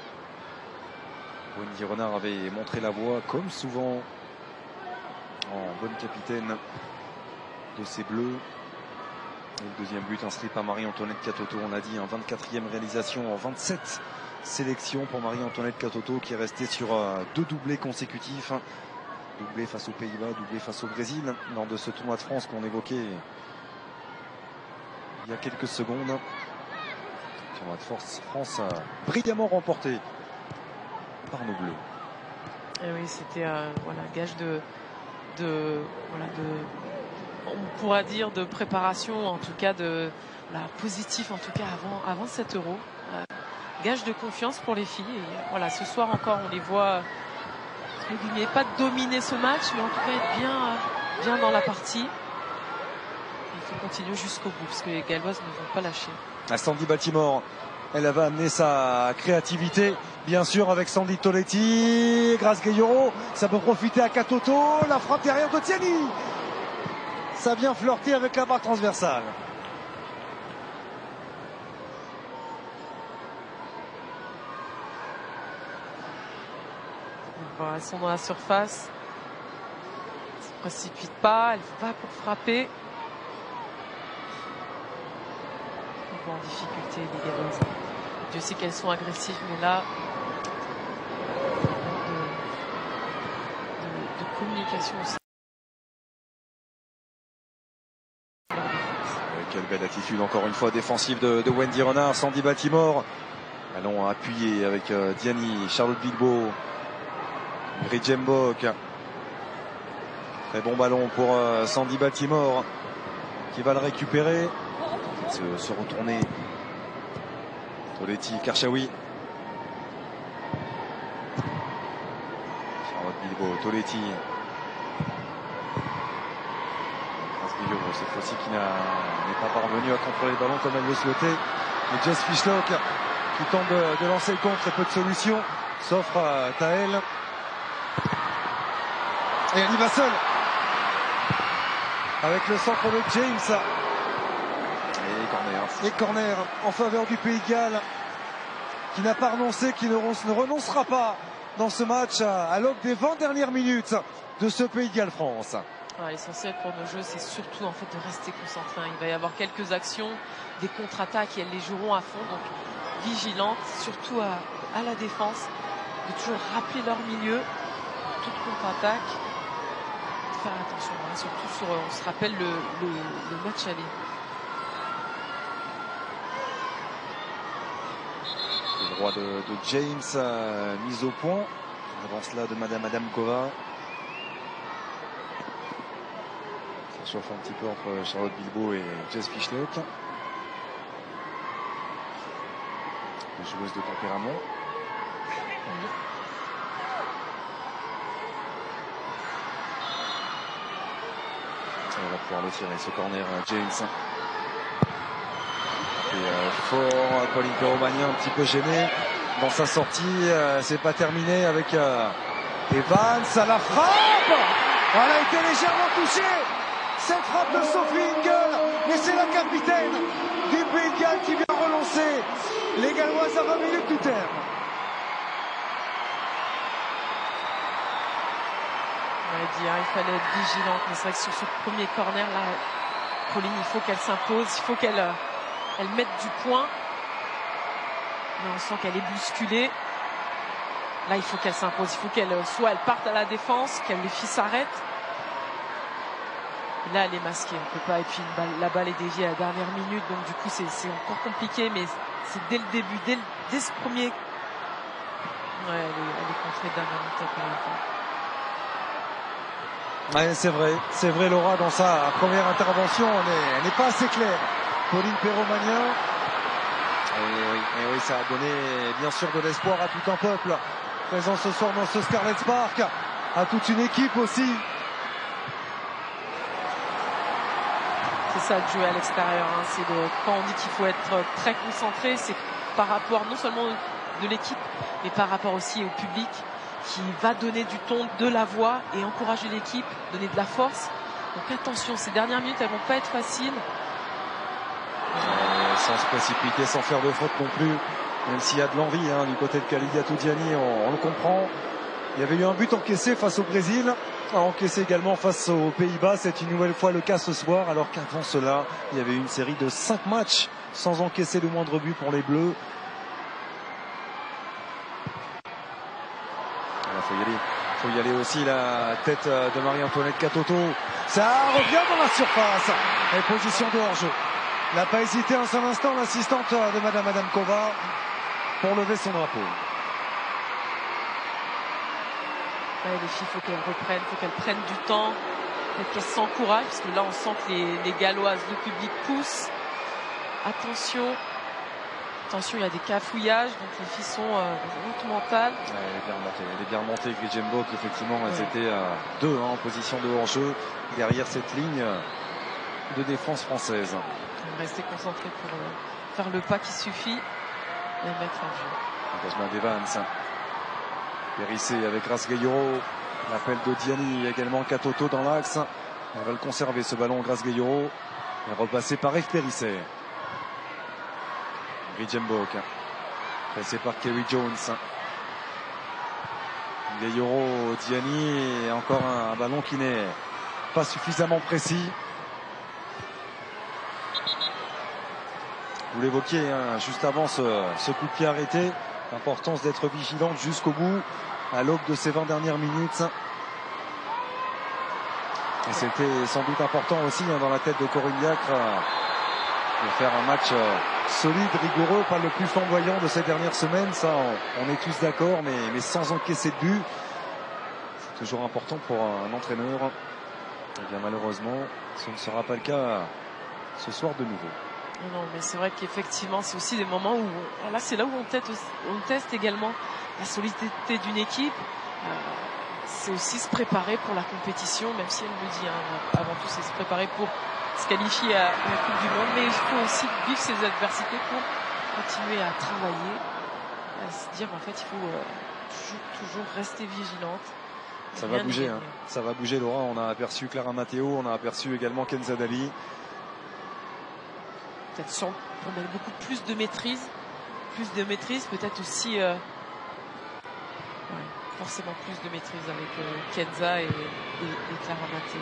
Wendy Renard avait montré la voie comme souvent en bonne capitaine de ses bleus. Et le deuxième but inscrit par Marie-Antoinette Katoto, on l'a dit, en vingt-quatrième réalisation en vingt-sept sélections pour Marie-Antoinette Katoto qui est restée sur deux doublés consécutifs. Doublé face aux Pays-Bas, doublé face au Brésil lors de ce tournoi de France qu'on évoquait il y a quelques secondes. Le tournoi de force France a brillamment remporté par nos bleus. Et oui, c'était euh, voilà, gage de, de, voilà, de, on pourra dire de préparation, en tout cas de voilà, positif, en tout cas avant, avant cet Euro. Euh, gage de confiance pour les filles. Et voilà, ce soir encore, on les voit. Il n'est pas de dominer ce match, mais en tout cas être bien, bien dans la partie. Il faut continuer jusqu'au bout, parce que les Galloises ne vont pas lâcher. À Sandy Baltimore, elle va amener sa créativité, bien sûr, avec Sandy Toletti, Grace Gayoro. Ça peut profiter à Katoto, la frappe derrière de Tiani. Ça vient flirter avec la barre transversale. Bon, elles sont dans la surface. Elles ne se précipitent pas. Elle va pour frapper. Elles vont en difficulté, les Galloises. Dieu sait qu'elles sont agressives, mais là, de, de, de communication aussi. Quelle belle attitude, encore une fois, défensive de, de Wendy Renard. Sandy Baltimore. Allons appuyer avec euh, Diani, Charlotte Bilbao. Gridjem Mbok. Très bon ballon pour euh, Sandy Baltimore qui va le récupérer. Se, se retourner. Toletti, Karchaoui. Charlotte Bilbao, Toletti. Cette fois-ci qui n'est pas parvenu à contrôler le ballon comme elle le souhaitait. Et Jess Fishlock qui tente de, de lancer le contre et peu de solutions. S'offre à Taël. Et elle y va seule. Avec le centre de James. Et corner. Et corner en faveur du Pays de Galles. Qui n'a pas renoncé, qui ne, ne renoncera pas dans ce match à, à l'aube des vingt dernières minutes de ce Pays de Galles-France. Ah, l'essentiel pour nos jeux, c'est surtout en fait de rester concentré. Il va y avoir quelques actions, des contre-attaques et elles les joueront à fond. Donc vigilantes, surtout à, à la défense, de toujours rappeler leur milieu, toute contre-attaque. Faire attention, hein, surtout sur, on se rappelle le, le, le match aller. Le droit de, de James euh, mise au point. Avance là de Madame Adamkova. chauffe un petit peu entre Charlotte Bilbao et Jess Fischlet. Des joueuses de tempérament. Oui. Elle va pouvoir le tirer, ce corner, James. Et euh, fort, Pauline Perromagnin un petit peu gêné dans sa sortie. Euh, c'est pas terminé avec euh, Evans à la frappe. Elle a été légèrement touchée. Cette frappe de Sophie Ingle, mais c'est la capitaine du Pays de Galles qui vient relancer les Galloises à vingt minutes du terme. On dire, il fallait être vigilante, mais c'est vrai que sur ce premier corner là, Pauline, il faut qu'elle s'impose, il faut qu'elle elle mette du point. Mais on sent qu'elle est bousculée. Là, il faut qu'elle s'impose, il faut qu'elle soit elle parte à la défense, qu'elle les filles s'arrêtent. Là, elle est masquée, on peut pas. Et puis balle, la balle est déviée à la dernière minute, donc du coup, c'est encore compliqué. Mais c'est dès le début, dès, le, dès ce premier. Ouais, elle est, elle est contrée d'un minute. Ouais, c'est vrai, c'est vrai, Laura, dans sa première intervention, elle n'est pas assez claire. Pauline Perromagnin. Et oui, et oui, ça a donné bien sûr de l'espoir à tout un peuple présent ce soir dans ce Scarlett's Park, à toute une équipe aussi. C'est ça de jouer à l'extérieur, hein. C'est de, quand on dit qu'il faut être très concentré, c'est par rapport non seulement de l'équipe, mais par rapport aussi au public qui va donner du ton, de la voix et encourager l'équipe, donner de la force. Donc attention, ces dernières minutes, elles vont pas être faciles. Euh, sans se précipiter, sans faire de faute non plus, même s'il y a de l'envie hein, du côté de Kalidia Toudiani, on, on le comprend. Il y avait eu un but encaissé face au Brésil, encaissé également face aux Pays-Bas. C'est une nouvelle fois le cas ce soir, alors qu'avant cela, il y avait eu une série de cinq matchs sans encaisser le moindre but pour les Bleus. Il faut y aller. Il faut y aller aussi, la tête de Marie-Antoinette Katoto. Ça revient dans la surface. Et position de hors-jeu. Elle n'a pas hésité un seul instant, l'assistante de Madame Adamkova, pour lever son drapeau. Ouais, les filles, il faut qu'elles reprennent, il faut qu'elles prennent du temps, qu'elles s'encouragent, parce que là, on sent que les, les Galloises, le public pousse. Attention. Attention, il y a des cafouillages, donc les filles sont euh, dans une route mentale. Ouais, elle est bien remontée, elle est bien remontée, Grijembo, qui effectivement, elles ouais. étaient euh, deux hein, en position de hors-jeu derrière cette ligne de défense française. Rester concentré pour euh, faire le pas qui suffit et mettre en jeu. Engagement d'Evans. Périssé avec Grace Gayoro. L'appel de Diani, également Katoto dans l'axe. Elle va le conserver ce ballon, Grace Gayoro. Et repassé par Eve Périssé. Grijembo, pressé par Kerry Jones. Gayoro, Diani, et encore un, un ballon qui n'est pas suffisamment précis. Vous l'évoquiez hein, juste avant ce, ce coup de pied arrêté. L'importance d'être vigilante jusqu'au bout à l'aube de ces vingt dernières minutes. Et c'était sans doute important aussi hein, dans la tête de Corinne Diacre de faire un match euh, solide, rigoureux, pas le plus flamboyant de ces dernières semaines. Ça, on, on est tous d'accord, mais, mais sans encaisser de but. C'est toujours important pour un, un entraîneur. Et bien malheureusement, ce ne sera pas le cas ce soir de nouveau. Non, mais c'est vrai qu'effectivement, c'est aussi des moments où, on, là, c'est là où on teste, on teste également la solidité d'une équipe. Euh, c'est aussi se préparer pour la compétition, même si elle me dit, hein, avant tout, c'est se préparer pour se qualifier à, à la Coupe du Monde, mais il faut aussi vivre ces adversités pour continuer à travailler, à se dire, en fait, il faut euh, toujours, toujours rester vigilante. Ça va bouger, hein. Ça va bouger, Laura. On a aperçu Clara Matteo, on a aperçu également Kenza Dali. Peut-être sur, pour mettre beaucoup plus de maîtrise, plus de maîtrise, peut-être aussi, euh, ouais, forcément plus de maîtrise avec euh, Kenza et, et, et Clara Matteo.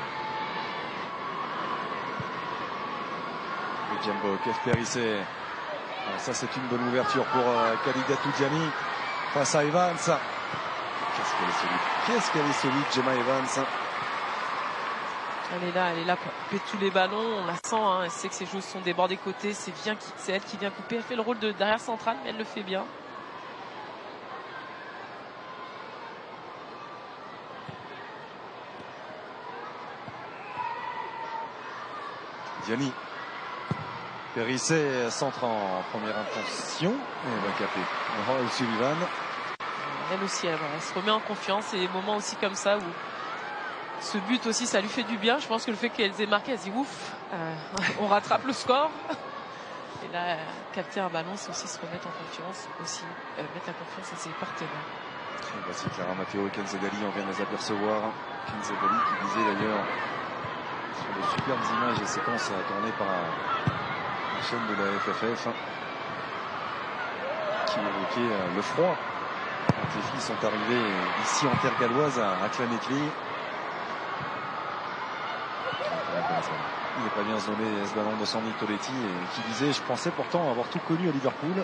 Grijembo, Eve Périssé. Ça, c'est une bonne ouverture pour euh, Kalidia Toudiani face à Evans. Qu'est-ce qu'elle est solide. Qu'est-ce qu'elle est solide, Gemma Evans. Elle est là, elle est là pour couper tous les ballons. On la sent, hein, elle sait que ses joueuses sont débordées côté. C'est bien, c'est elle qui vient couper. Elle fait le rôle de derrière centrale, mais elle le fait bien. Diani. Périssé centre en première intention. Et on va caper. Roy Sullivan. Elle aussi, elle, elle se remet en confiance. Et des moments aussi comme ça où ce but aussi, ça lui fait du bien. Je pense que le fait qu'elle ait marqué, elle se dit ouf, euh, on rattrape le score. Et là, capter un ballon, c'est aussi se remettre en confiance, aussi euh, mettre la confiance à ses partenaires. Voici Clara Matteo et Kenza Dali, on vient de les apercevoir. Kenza Dali qui disait d'ailleurs sur de superbes images et séquences tournées par la chaîne de la F F F qui évoquait le froid quand les filles sont arrivées ici en terre galloise à Clanetly. Il n'est pas bien zoné ce ballon de Sandy Toletti et qui disait je pensais pourtant avoir tout connu à Liverpool.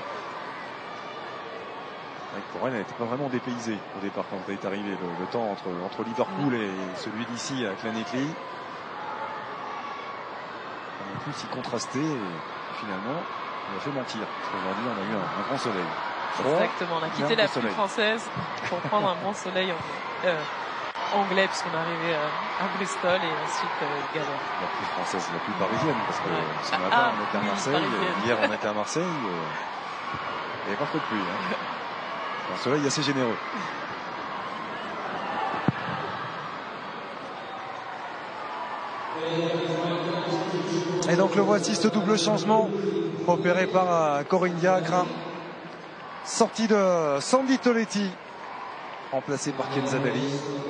Pour elle, elle n'était pas vraiment dépaysée au départ quand elle est arrivée. Le, le temps entre, entre Liverpool et celui d'ici à Clanetly. En plus, il contrastait et finalement, on a fait mentir. Parce qu'aujourd'hui, on a eu un, un grand soleil. Froid, exactement, on a quitté la pluie française pour prendre un bon soleil euh, anglais puisqu'on est arrivé euh, à Bristol et ensuite euh, Galère. La pluie française, la pluie parisienne parce que ouais. ce matin, ah, on était à Marseille. Parisienne. Hier, on était à Marseille. Euh, il n'y avait pas trop de pluie. Hein. Un soleil assez généreux. Et donc le voici, ce double changement opéré par Corinne Diacre. Sortie de Sandy Toletti, remplacé par Kenza Dali.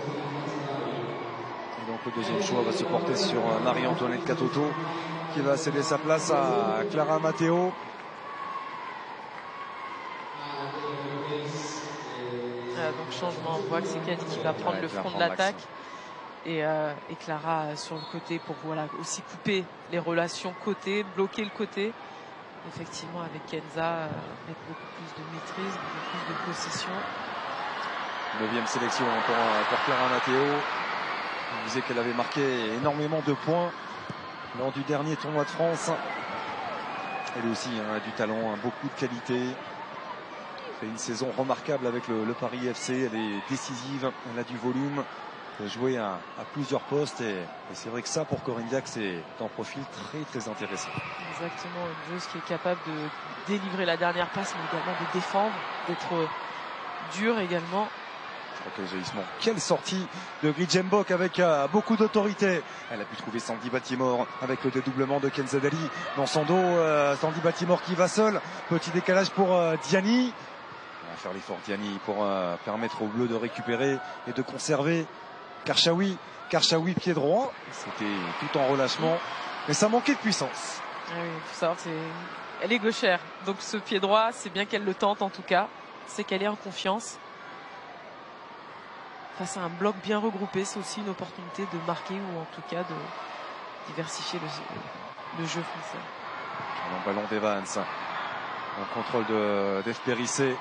Et donc le deuxième choix va se porter sur Marie-Antoinette Katoto qui va céder sa place à Clara Matteo. Donc changement, on voit que c'est Kadi qui va prendre ouais, le front de l'attaque et, euh, et Clara euh, sur le côté pour voilà, aussi couper les relations côté, bloquer le côté. Effectivement avec Kenza, euh, avec beaucoup plus de maîtrise, beaucoup plus de possession. Neuvième sélection pour, pour Clara Matteo. On disait qu'elle avait marqué énormément de points lors du dernier tournoi de France. Elle aussi hein, a du talent, hein, beaucoup de qualité. Fait une saison remarquable avec le, le Paris F C, elle est décisive, elle a du volume, elle a joué à, à plusieurs postes et, et c'est vrai que ça pour Corinne Diacre c'est un profil très très intéressant. Exactement, une joueuse qui est capable de délivrer la dernière passe mais également de défendre, d'être dure également. Quel jaillissement, quelle sortie de Grijembok avec euh, beaucoup d'autorité. Elle a pu trouver Sandy Baltimore avec le dédoublement de Kenza Dali dans son dos. Euh, Sandy Baltimore qui va seul, petit décalage pour euh, Diani. On va faire l'effort Diani pour euh, permettre aux Bleus de récupérer et de conserver Karchaoui. Karchaoui pied droit, c'était tout en relâchement, mais ça manquait de puissance. Ah oui, il faut savoir, c'est... elle est gauchère, donc ce pied droit, c'est bien qu'elle le tente en tout cas, c'est qu'elle est en confiance. Face à un bloc bien regroupé, c'est aussi une opportunité de marquer ou en tout cas de diversifier le, le jeu français. Un ballon d'Evans, en contrôle de d'Ef Périssé.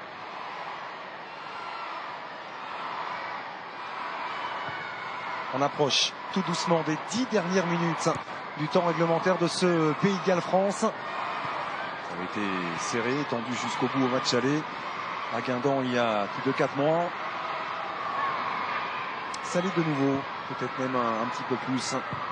On approche tout doucement des dix dernières minutes du temps réglementaire de ce Pays de Galles France. Ça avait été serré, tendu jusqu'au bout au match aller. À Guingamp il y a plus de quatre mois. Salé de nouveau, peut-être même un, un petit peu plus.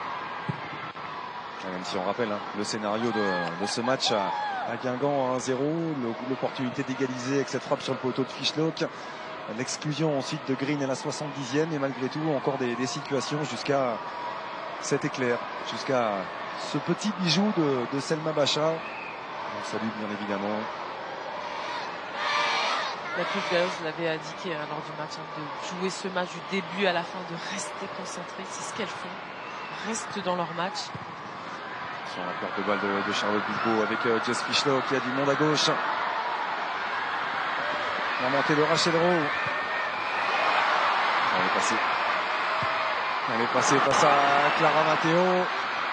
Même si on rappelle hein, le scénario de, de ce match à, à Guingamp un zéro, l'opportunité d'égaliser avec cette frappe sur le poteau de Fishlock, l'exclusion ensuite de Green à la soixante-dixième et malgré tout encore des, des situations jusqu'à cet éclair, jusqu'à ce petit bijou de, de Selma Bacha. On salue bien évidemment. La coach Gallows l'avait indiqué hein, lors du match hein, de jouer ce match du début à la fin, de rester concentré, c'est ce qu'elles font, restent dans leur match. Sur la perte de balle de, de Charlotte Bilbao avec euh, Jess Fishlock qui a du monde à gauche. La montée de Rachel Rowe. Elle est passée. Elle est passée face à Clara Matteo.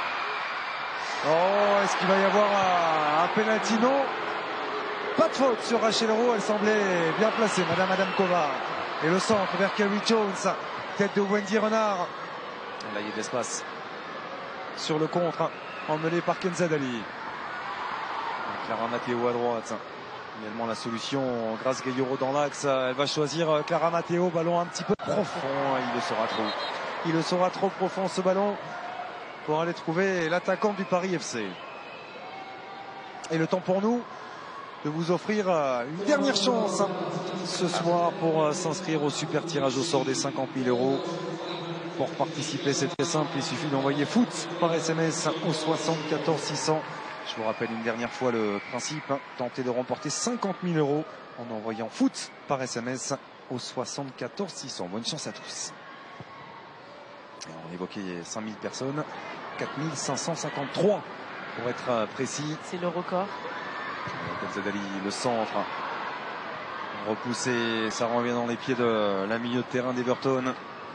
Oh, est-ce qu'il va y avoir un, un penalty? Non. Pas de faute sur Rachel Rowe, elle semblait bien placée, Madame Adamkova. Et le centre vers Kerry Jones, tête de Wendy Renard. Et là, il y a de l'espace sur le contre, emmené par Kenza Dali. Clara Matteo à droite. Également la solution, Grace Gayoro dans l'axe. Elle va choisir Clara Matteo, ballon un petit peu profond. Il le sera trop. Il le sera trop profond ce ballon. pour aller trouver l'attaquant du Paris F C. Et le temps pour nous de vous offrir une dernière chance ce soir pour s'inscrire au super tirage au sort des cinquante mille euros. Pour participer, c'est très simple, il suffit d'envoyer foot par S M S au soixante-quatorze six cents. Je vous rappelle une dernière fois le principe, hein, tenter de remporter cinquante mille euros en envoyant foot par S M S au soixante-quatorze six cents. Bonne chance à tous. Et on évoquait cinq mille personnes, quatre mille cinq cent cinquante-trois pour être précis. C'est le record. Kenzadali, le centre, repoussé, ça revient dans les pieds de la milieu de terrain d'Everton.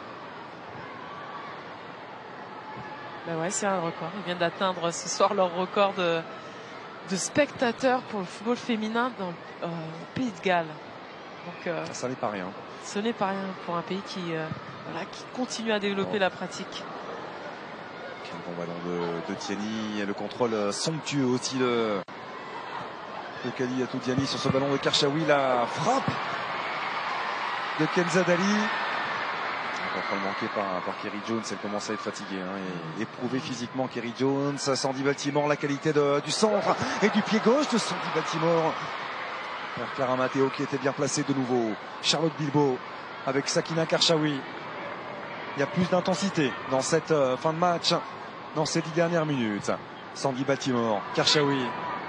Ben ouais, c'est un record. Ils viennent d'atteindre ce soir leur record de, de spectateurs pour le football féminin dans le euh, Pays de Galles. Donc, euh, ça n'est pas rien. Ce n'est pas rien pour un pays qui, euh, voilà, qui continue à développer oh. la pratique. Quel bon ballon de, de Tiani, le contrôle somptueux aussi le, de Kali Atoudiani sur ce ballon de Karchaoui, la frappe de Kenzadali. Un contrôle manqué par, par Kerry Jones, elle commence à être fatiguée, hein, et éprouvé physiquement Kerry Jones. Sandy Baltimore, la qualité de, du centre et du pied gauche de Sandy Baltimore. Vers Clara Matteo qui était bien placé de nouveau. Charlotte Bilbao avec Sakina Karchaoui. Il y a plus d'intensité dans cette euh, fin de match, dans ces dix dernières minutes. Sandy Baltimore, Karchaoui.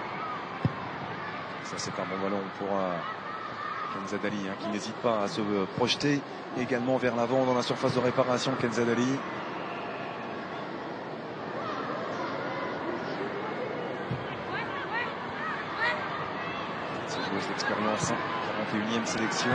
Ça c'est un bon ballon pour euh, Kenzadali, hein, qui n'hésite pas à se euh, projeter également vers l'avant dans la surface de réparation. Kenzadali. C'est joueuse d'expérience, quarante et unième sélection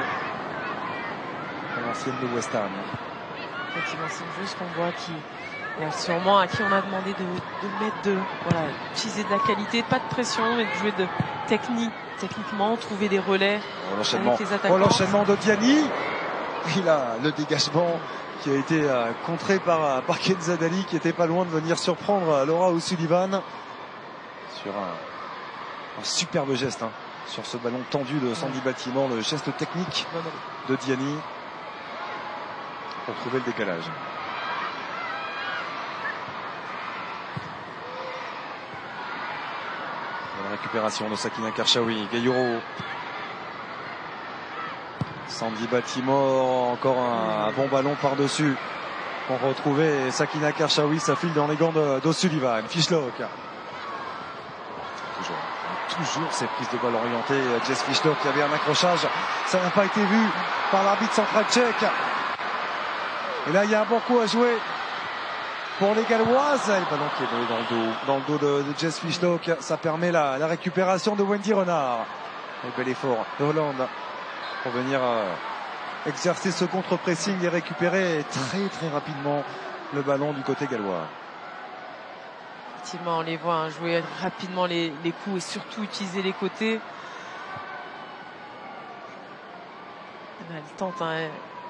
à l'ancienne de West Ham. Effectivement, c'est une joueuse qu'on voit qui, sûrement à qui on a demandé de, de mettre de, voilà, utiliser de la qualité, pas de pression, mais de jouer de technique, techniquement, trouver des relais l'enchaînement, avec les attaquants. Oh, l'enchaînement de Diani. Il a le dégagement qui a été euh, contré par, par Kenzadali, qui était pas loin de venir surprendre Laura O'Sullivan sur un, un superbe geste, hein, sur ce ballon tendu de Sandy Baltimore, le geste technique de Diani pour trouver le décalage. La récupération de Sakina Karchaoui, Gayuro. Sandy Baltimore, encore un, un bon ballon par-dessus pour retrouver Sakina Karchaoui, ça file dans les gants d'O'Sullivan. Fishlock. Toujours, toujours ces prises de balle orientées. Jess Fishlock qui avait un accrochage, ça n'a pas été vu par l'arbitre central tchèque. Et là il y a un bon coup à jouer pour les Galloises. Et le ballon qui est donné dans le dos, dans le dos de, de Jess Fishlock. Ça permet la, la récupération de Wendy Renard. Et bel effort de Hollande pour venir euh, exercer ce contre-pressing et récupérer très très rapidement le ballon du côté gallois. Effectivement, on les voit, hein, jouer rapidement les, les coups et surtout utiliser les côtés. Elle tente, hein, elle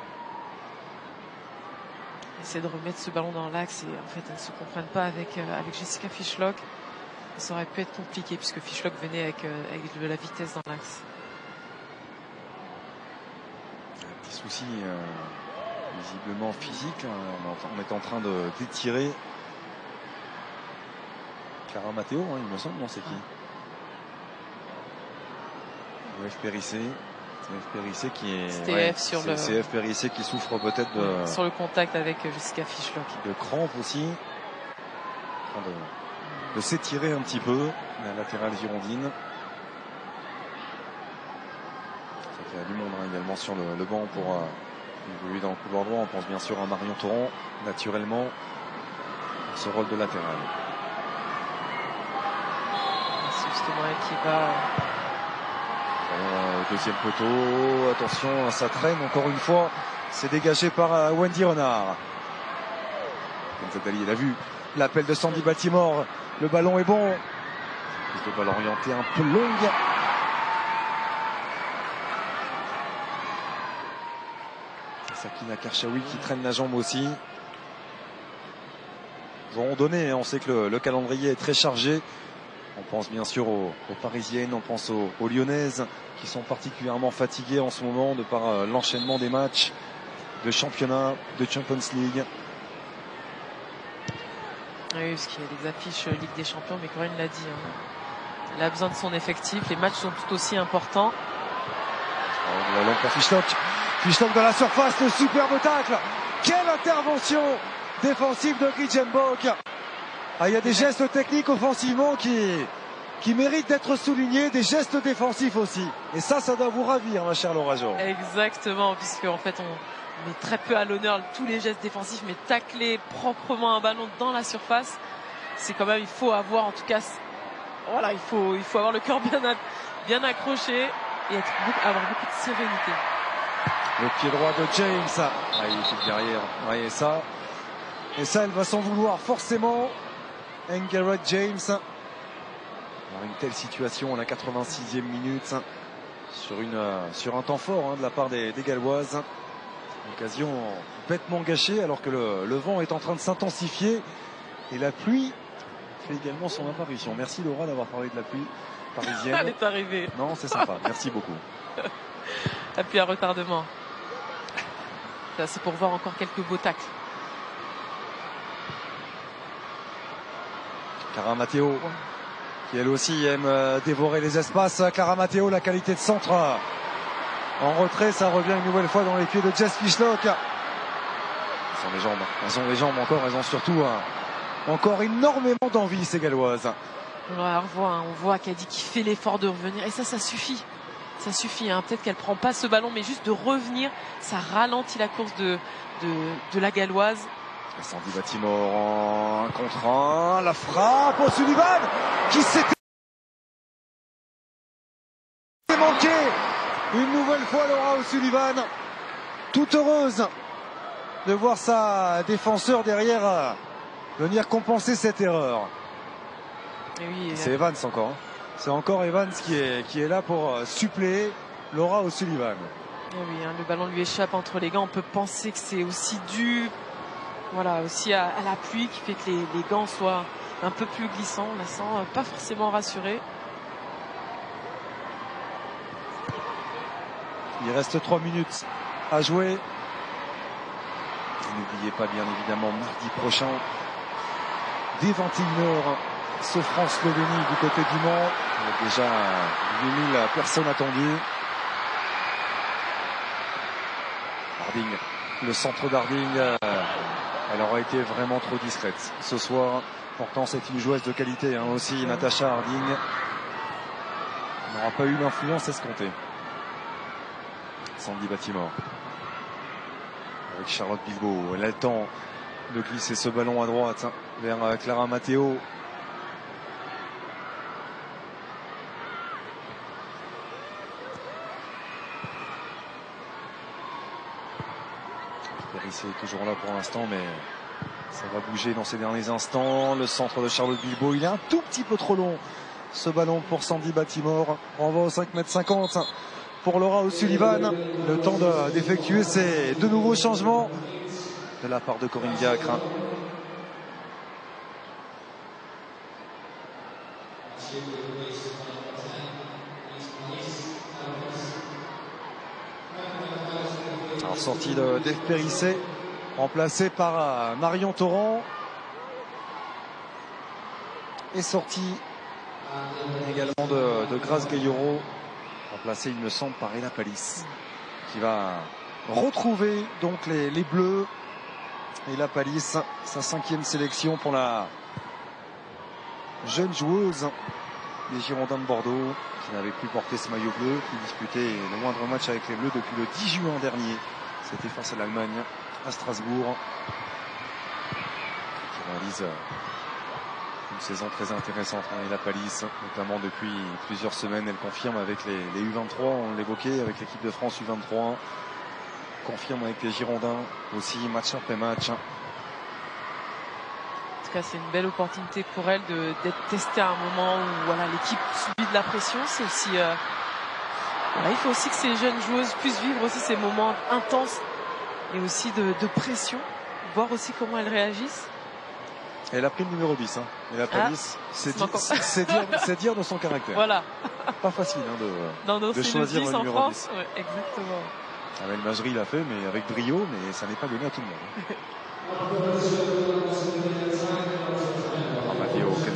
essaie de remettre ce ballon dans l'axe et en fait elles ne se comprennent pas avec, euh, avec Jessica Fishlock. Ça aurait pu être compliqué puisque Fishlock venait avec, euh, avec de la vitesse dans l'axe. Souci euh, visiblement physique, hein. On est en train de d'étirer Clara Matteo, hein, il me semble, non, c'est qui? O F Périssé. C'est F Périssé qui est. Ouais, sur le... C'est F Périssé qui souffre peut-être de. Sur le contact avec Jessica Fishlock. De crampes aussi. En train de, de s'étirer un petit peu, la latérale girondine. Il y a du monde, hein, également sur le, le banc pour euh, évoluer dans le couloir droit. On pense bien sûr à Marion Torrent, naturellement, pour ce rôle de latéral. C'est justement elle qui va. Euh, deuxième poteau, attention, ça traîne encore une fois. C'est dégagé par euh, Wendy Renard. Kenzadali, il a vu l'appel de Sandy Baltimore. Le ballon est bon. Prise de balle orientée un peu longue. Sakina Karchaoui qui traîne la jambe aussi. Vont donner, on sait que le, le calendrier est très chargé. On pense bien sûr aux, aux Parisiennes, on pense aux, aux Lyonnaises qui sont particulièrement fatiguées en ce moment de par euh, l'enchaînement des matchs de championnat, de Champions League. Oui, parce qu'il y a des affiches Ligue des Champions, mais Corinne l'a dit. Hein. Elle a besoin de son effectif. Les matchs sont tout aussi importants. Oh, le long pour Fischlock. Fischlock dans la surface, le superbe tacle. Quelle intervention défensive de Grijsenbok. Ah, il y a des gestes techniques offensivement qui, qui méritent d'être soulignés, des gestes défensifs aussi. Et ça, ça doit vous ravir, ma chère Laura Jo. Exactement, puisque en fait, on met très peu à l'honneur tous les gestes défensifs, mais tacler proprement un ballon dans la surface, c'est quand même, il faut avoir en tout cas, voilà, il faut, il faut avoir le cœur bien, bien accroché et être, avoir beaucoup de sérénité. Le pied droit de James. Ah, il est derrière. Ouais, et ça, et ça, elle va s'en vouloir forcément. Engerrod James. Alors, une telle situation à la quatre-vingt-sixième minute sur, une, sur un temps fort hein, de la part des, des Galloises. Occasion bêtement gâchée alors que le, le vent est en train de s'intensifier et la pluie fait également son apparition. Merci Laura d'avoir parlé de la pluie parisienne. Elle est arrivée. Non, c'est sympa. Merci beaucoup. La pluie à retardement. Là, c'est pour voir encore quelques beaux tacles. Clara Matteo, qui elle aussi aime euh, dévorer les espaces. Clara Matteo, la qualité de centre euh, en retrait, ça revient une nouvelle fois dans les pieds de Jess Fischlock. Elles ont les jambes, elles ont les jambes encore, elles ont surtout euh, encore énormément d'envie ces Galloises. Ouais, on voit, hein, on voit qu'elle dit qu'il fait l'effort de revenir et ça, ça suffit. Ça suffit, hein. Peut-être qu'elle prend pas ce ballon, mais juste de revenir, ça ralentit la course de, de, de la Galloise. Sandy Batimore en un contre un, la frappe au Sullivan qui s'était manqué une nouvelle fois. Laura O'Sullivan, toute heureuse de voir sa défenseur derrière venir compenser cette erreur. Et oui, c'est Evans encore, hein. C'est encore Evans qui est, qui est là pour suppléer Laura O'Sullivan. Et oui, hein, le ballon lui échappe entre les gants. On peut penser que c'est aussi dû voilà, aussi à, à la pluie qui fait que les, les gants soient un peu plus glissants. On la sent euh, pas forcément rassurée. Il reste trois minutes à jouer. N'oubliez pas bien évidemment mardi prochain dès vingt et une heures ce France-Slovénie du côté du Mans. Il y a déjà huit mille personnes attendues. Harding, le centre d'Harding, euh, elle aura été vraiment trop discrète ce soir. Pourtant c'est une joueuse de qualité hein, aussi, Natasha Harding. Elle n'aura pas eu l'influence escomptée. Sandy Batimore avec Charlotte Bilbao. Elle a le temps de glisser ce ballon à droite hein, vers Clara Matteo. Périssé est toujours là pour l'instant, mais ça va bouger dans ces derniers instants. Le centre de Charlotte Bilbao, il est un tout petit peu trop long ce ballon pour Sandy Batimore. Renvoi au cinq mètres cinquante pour Laura O'Sullivan. Le temps d'effectuer ces deux nouveaux changements de la part de Corinne Diacre. Alors sortie de d'Eve Périssé, remplacé par euh, Marion Torrent. Et sortie également de, de Grace Gayoro, remplacé il me semble par Ella Palis, qui va retrouver donc les, les Bleus. Ella Palis, sa cinquième sélection pour la jeune joueuse des Girondins de Bordeaux, qui n'avait plus porté ce maillot bleu, qui disputait le moindre match avec les Bleus depuis le dix juin dernier. C'était face à l'Allemagne à Strasbourg. Qui réalise une saison très intéressante. Hein, Ella Palis, notamment depuis plusieurs semaines, elle confirme avec les, les U vingt-trois, on l'évoquait, avec l'équipe de France U vingt-trois. Confirme avec les Girondins aussi, match après match. En tout cas, c'est une belle opportunité pour elle d'être testée à un moment où voilà, l'équipe subit de la pression. C'est aussi, euh, voilà, il faut aussi que ces jeunes joueuses puissent vivre aussi ces moments intenses et aussi de, de pression, voir aussi comment elles réagissent. Elle a pris le numéro dix. Hein. Et la police, ah, c'est dire, dire, dire de son caractère. Voilà. Pas facile hein, de, non, non, de choisir le, le numéro en dix. Ouais, exactement. Amel Majri l'a fait, mais avec brio, mais ça n'est pas donné à tout le monde.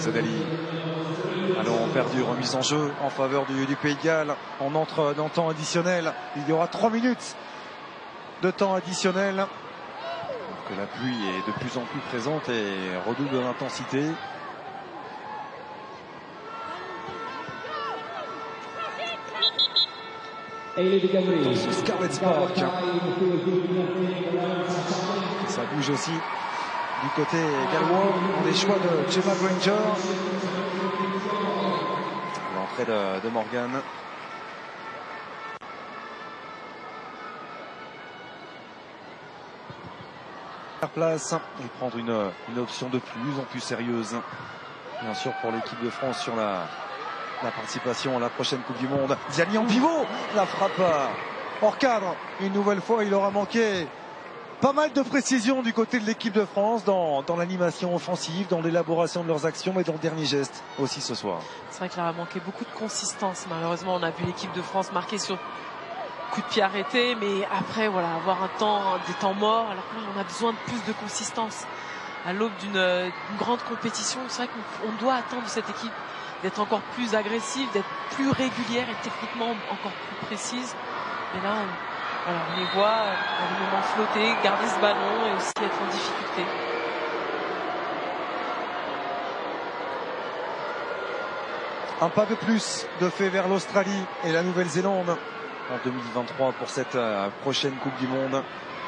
Zadali. Allons perdu, remise en jeu en faveur du, du Pays de Galles. On entre dans le temps additionnel. Il y aura trois minutes de temps additionnel. Alors que la pluie est de plus en plus présente et redouble l'intensité. Dans ce Scarlet Spark. Ça bouge aussi du côté gallois. Des choix de Gemma Granger. L'entrée de, de Morgan. Place et prendre une, une option de plus en plus sérieuse. Bien sûr pour l'équipe de France sur la, la participation à la prochaine Coupe du Monde. Ziani en pivot. La frappe hors cadre. Une nouvelle fois, il aura manqué pas mal de précision du côté de l'équipe de France dans, dans l'animation offensive, dans l'élaboration de leurs actions, mais dans le dernier geste aussi ce soir. C'est vrai qu'il a manqué beaucoup de consistance. Malheureusement, on a vu l'équipe de France marquer sur coup de pied arrêté, mais après, voilà, avoir un temps, des temps morts, alors que là, on a besoin de plus de consistance. À l'aube d'une grande compétition, c'est vrai qu'on doit attendre de cette équipe d'être encore plus agressive, d'être plus régulière et techniquement encore plus précise. Et là, on, voilà, on les voit à des moments flotter, garder ce ballon et aussi être en difficulté. Un pas de plus de fait vers l'Australie et la Nouvelle-Zélande en deux mille vingt-trois pour cette euh, prochaine Coupe du Monde.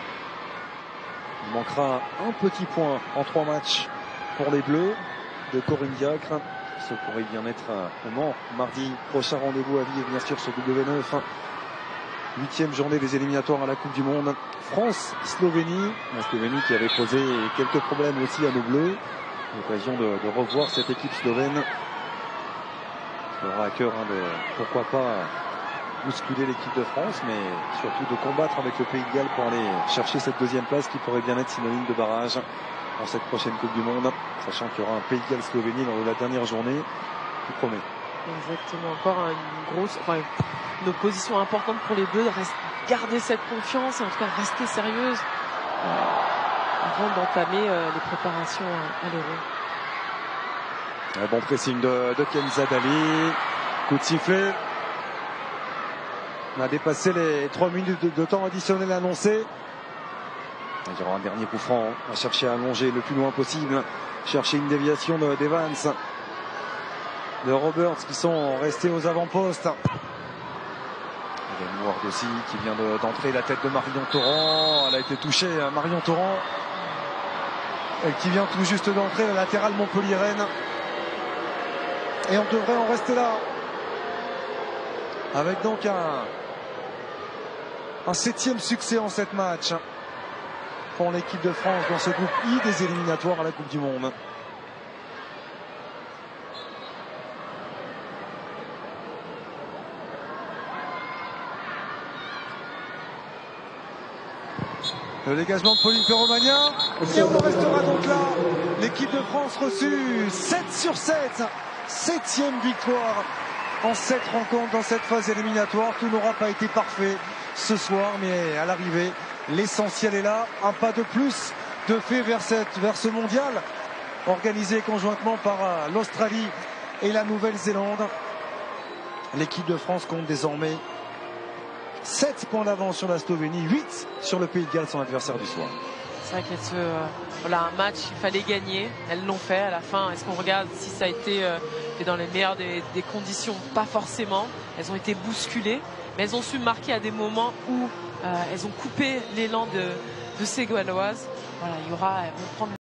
Il manquera un petit point en trois matchs pour les Bleus de Corinne Diacre. Ce pourrait bien être au Mans mardi prochain. Rendez-vous à Vive bien sûr sur W neuf. Huitième journée des éliminatoires à la Coupe du Monde. France-Slovénie. La Slovénie qui avait posé quelques problèmes aussi à nos Bleus. L'occasion de, de revoir cette équipe slovène. Il aura à cœur hein, de pourquoi pas bousculer l'équipe de France, mais surtout de combattre avec le Pays de Galles pour aller chercher cette deuxième place qui pourrait bien être synonyme de barrage dans cette prochaine Coupe du Monde, sachant qu'il y aura un Pays de Galles-Slovénie lors de la dernière journée qui promet. Exactement, encore une grosse, enfin une opposition importante pour les Bleus, de rester, garder cette confiance et en tout cas rester sérieuse euh, avant d'entamer euh, les préparations à, à l'Euro. Un bon pressing de, de Ken Zadali, coup de sifflet. On a dépassé les trois minutes de, de temps additionnel annoncé. Il y aura un dernier coup franc à chercher à allonger le plus loin possible. Chercher une déviation d'Evans, de, de Roberts qui sont restés aux avant-postes. Il y a Ward aussi qui vient d'entrer de, la tête de Marion Torrent. Elle a été touchée, Marion Torrent. Et qui vient tout juste d'entrer, la latérale montpelliéraine. Et on devrait en rester là. Avec donc un, un septième succès en sept matchs pour l'équipe de France dans ce groupe I des éliminatoires à la Coupe du Monde. Le dégagement de Pauline Perromagna. Et on en restera donc là. L'équipe de France reçue sept sur sept. Septième victoire en sept rencontres dans cette phase éliminatoire. Tout n'aura pas été parfait ce soir, mais à l'arrivée, l'essentiel est là. Un pas de plus de fait vers, cette, vers ce mondial organisé conjointement par l'Australie et la Nouvelle-Zélande. L'équipe de France compte désormais sept points d'avance sur la Slovénie, huit sur le Pays de Galles, son adversaire du soir. C'est vrai que euh, voilà, un match, il fallait gagner. Elles l'ont fait à la fin. Est-ce qu'on regarde si ça a été euh, dans les meilleures des, des conditions? Pas forcément. Elles ont été bousculées, mais elles ont su marquer à des moments où euh, elles ont coupé l'élan de, de ces Galloises. Voilà, il y aura, elles vont prendre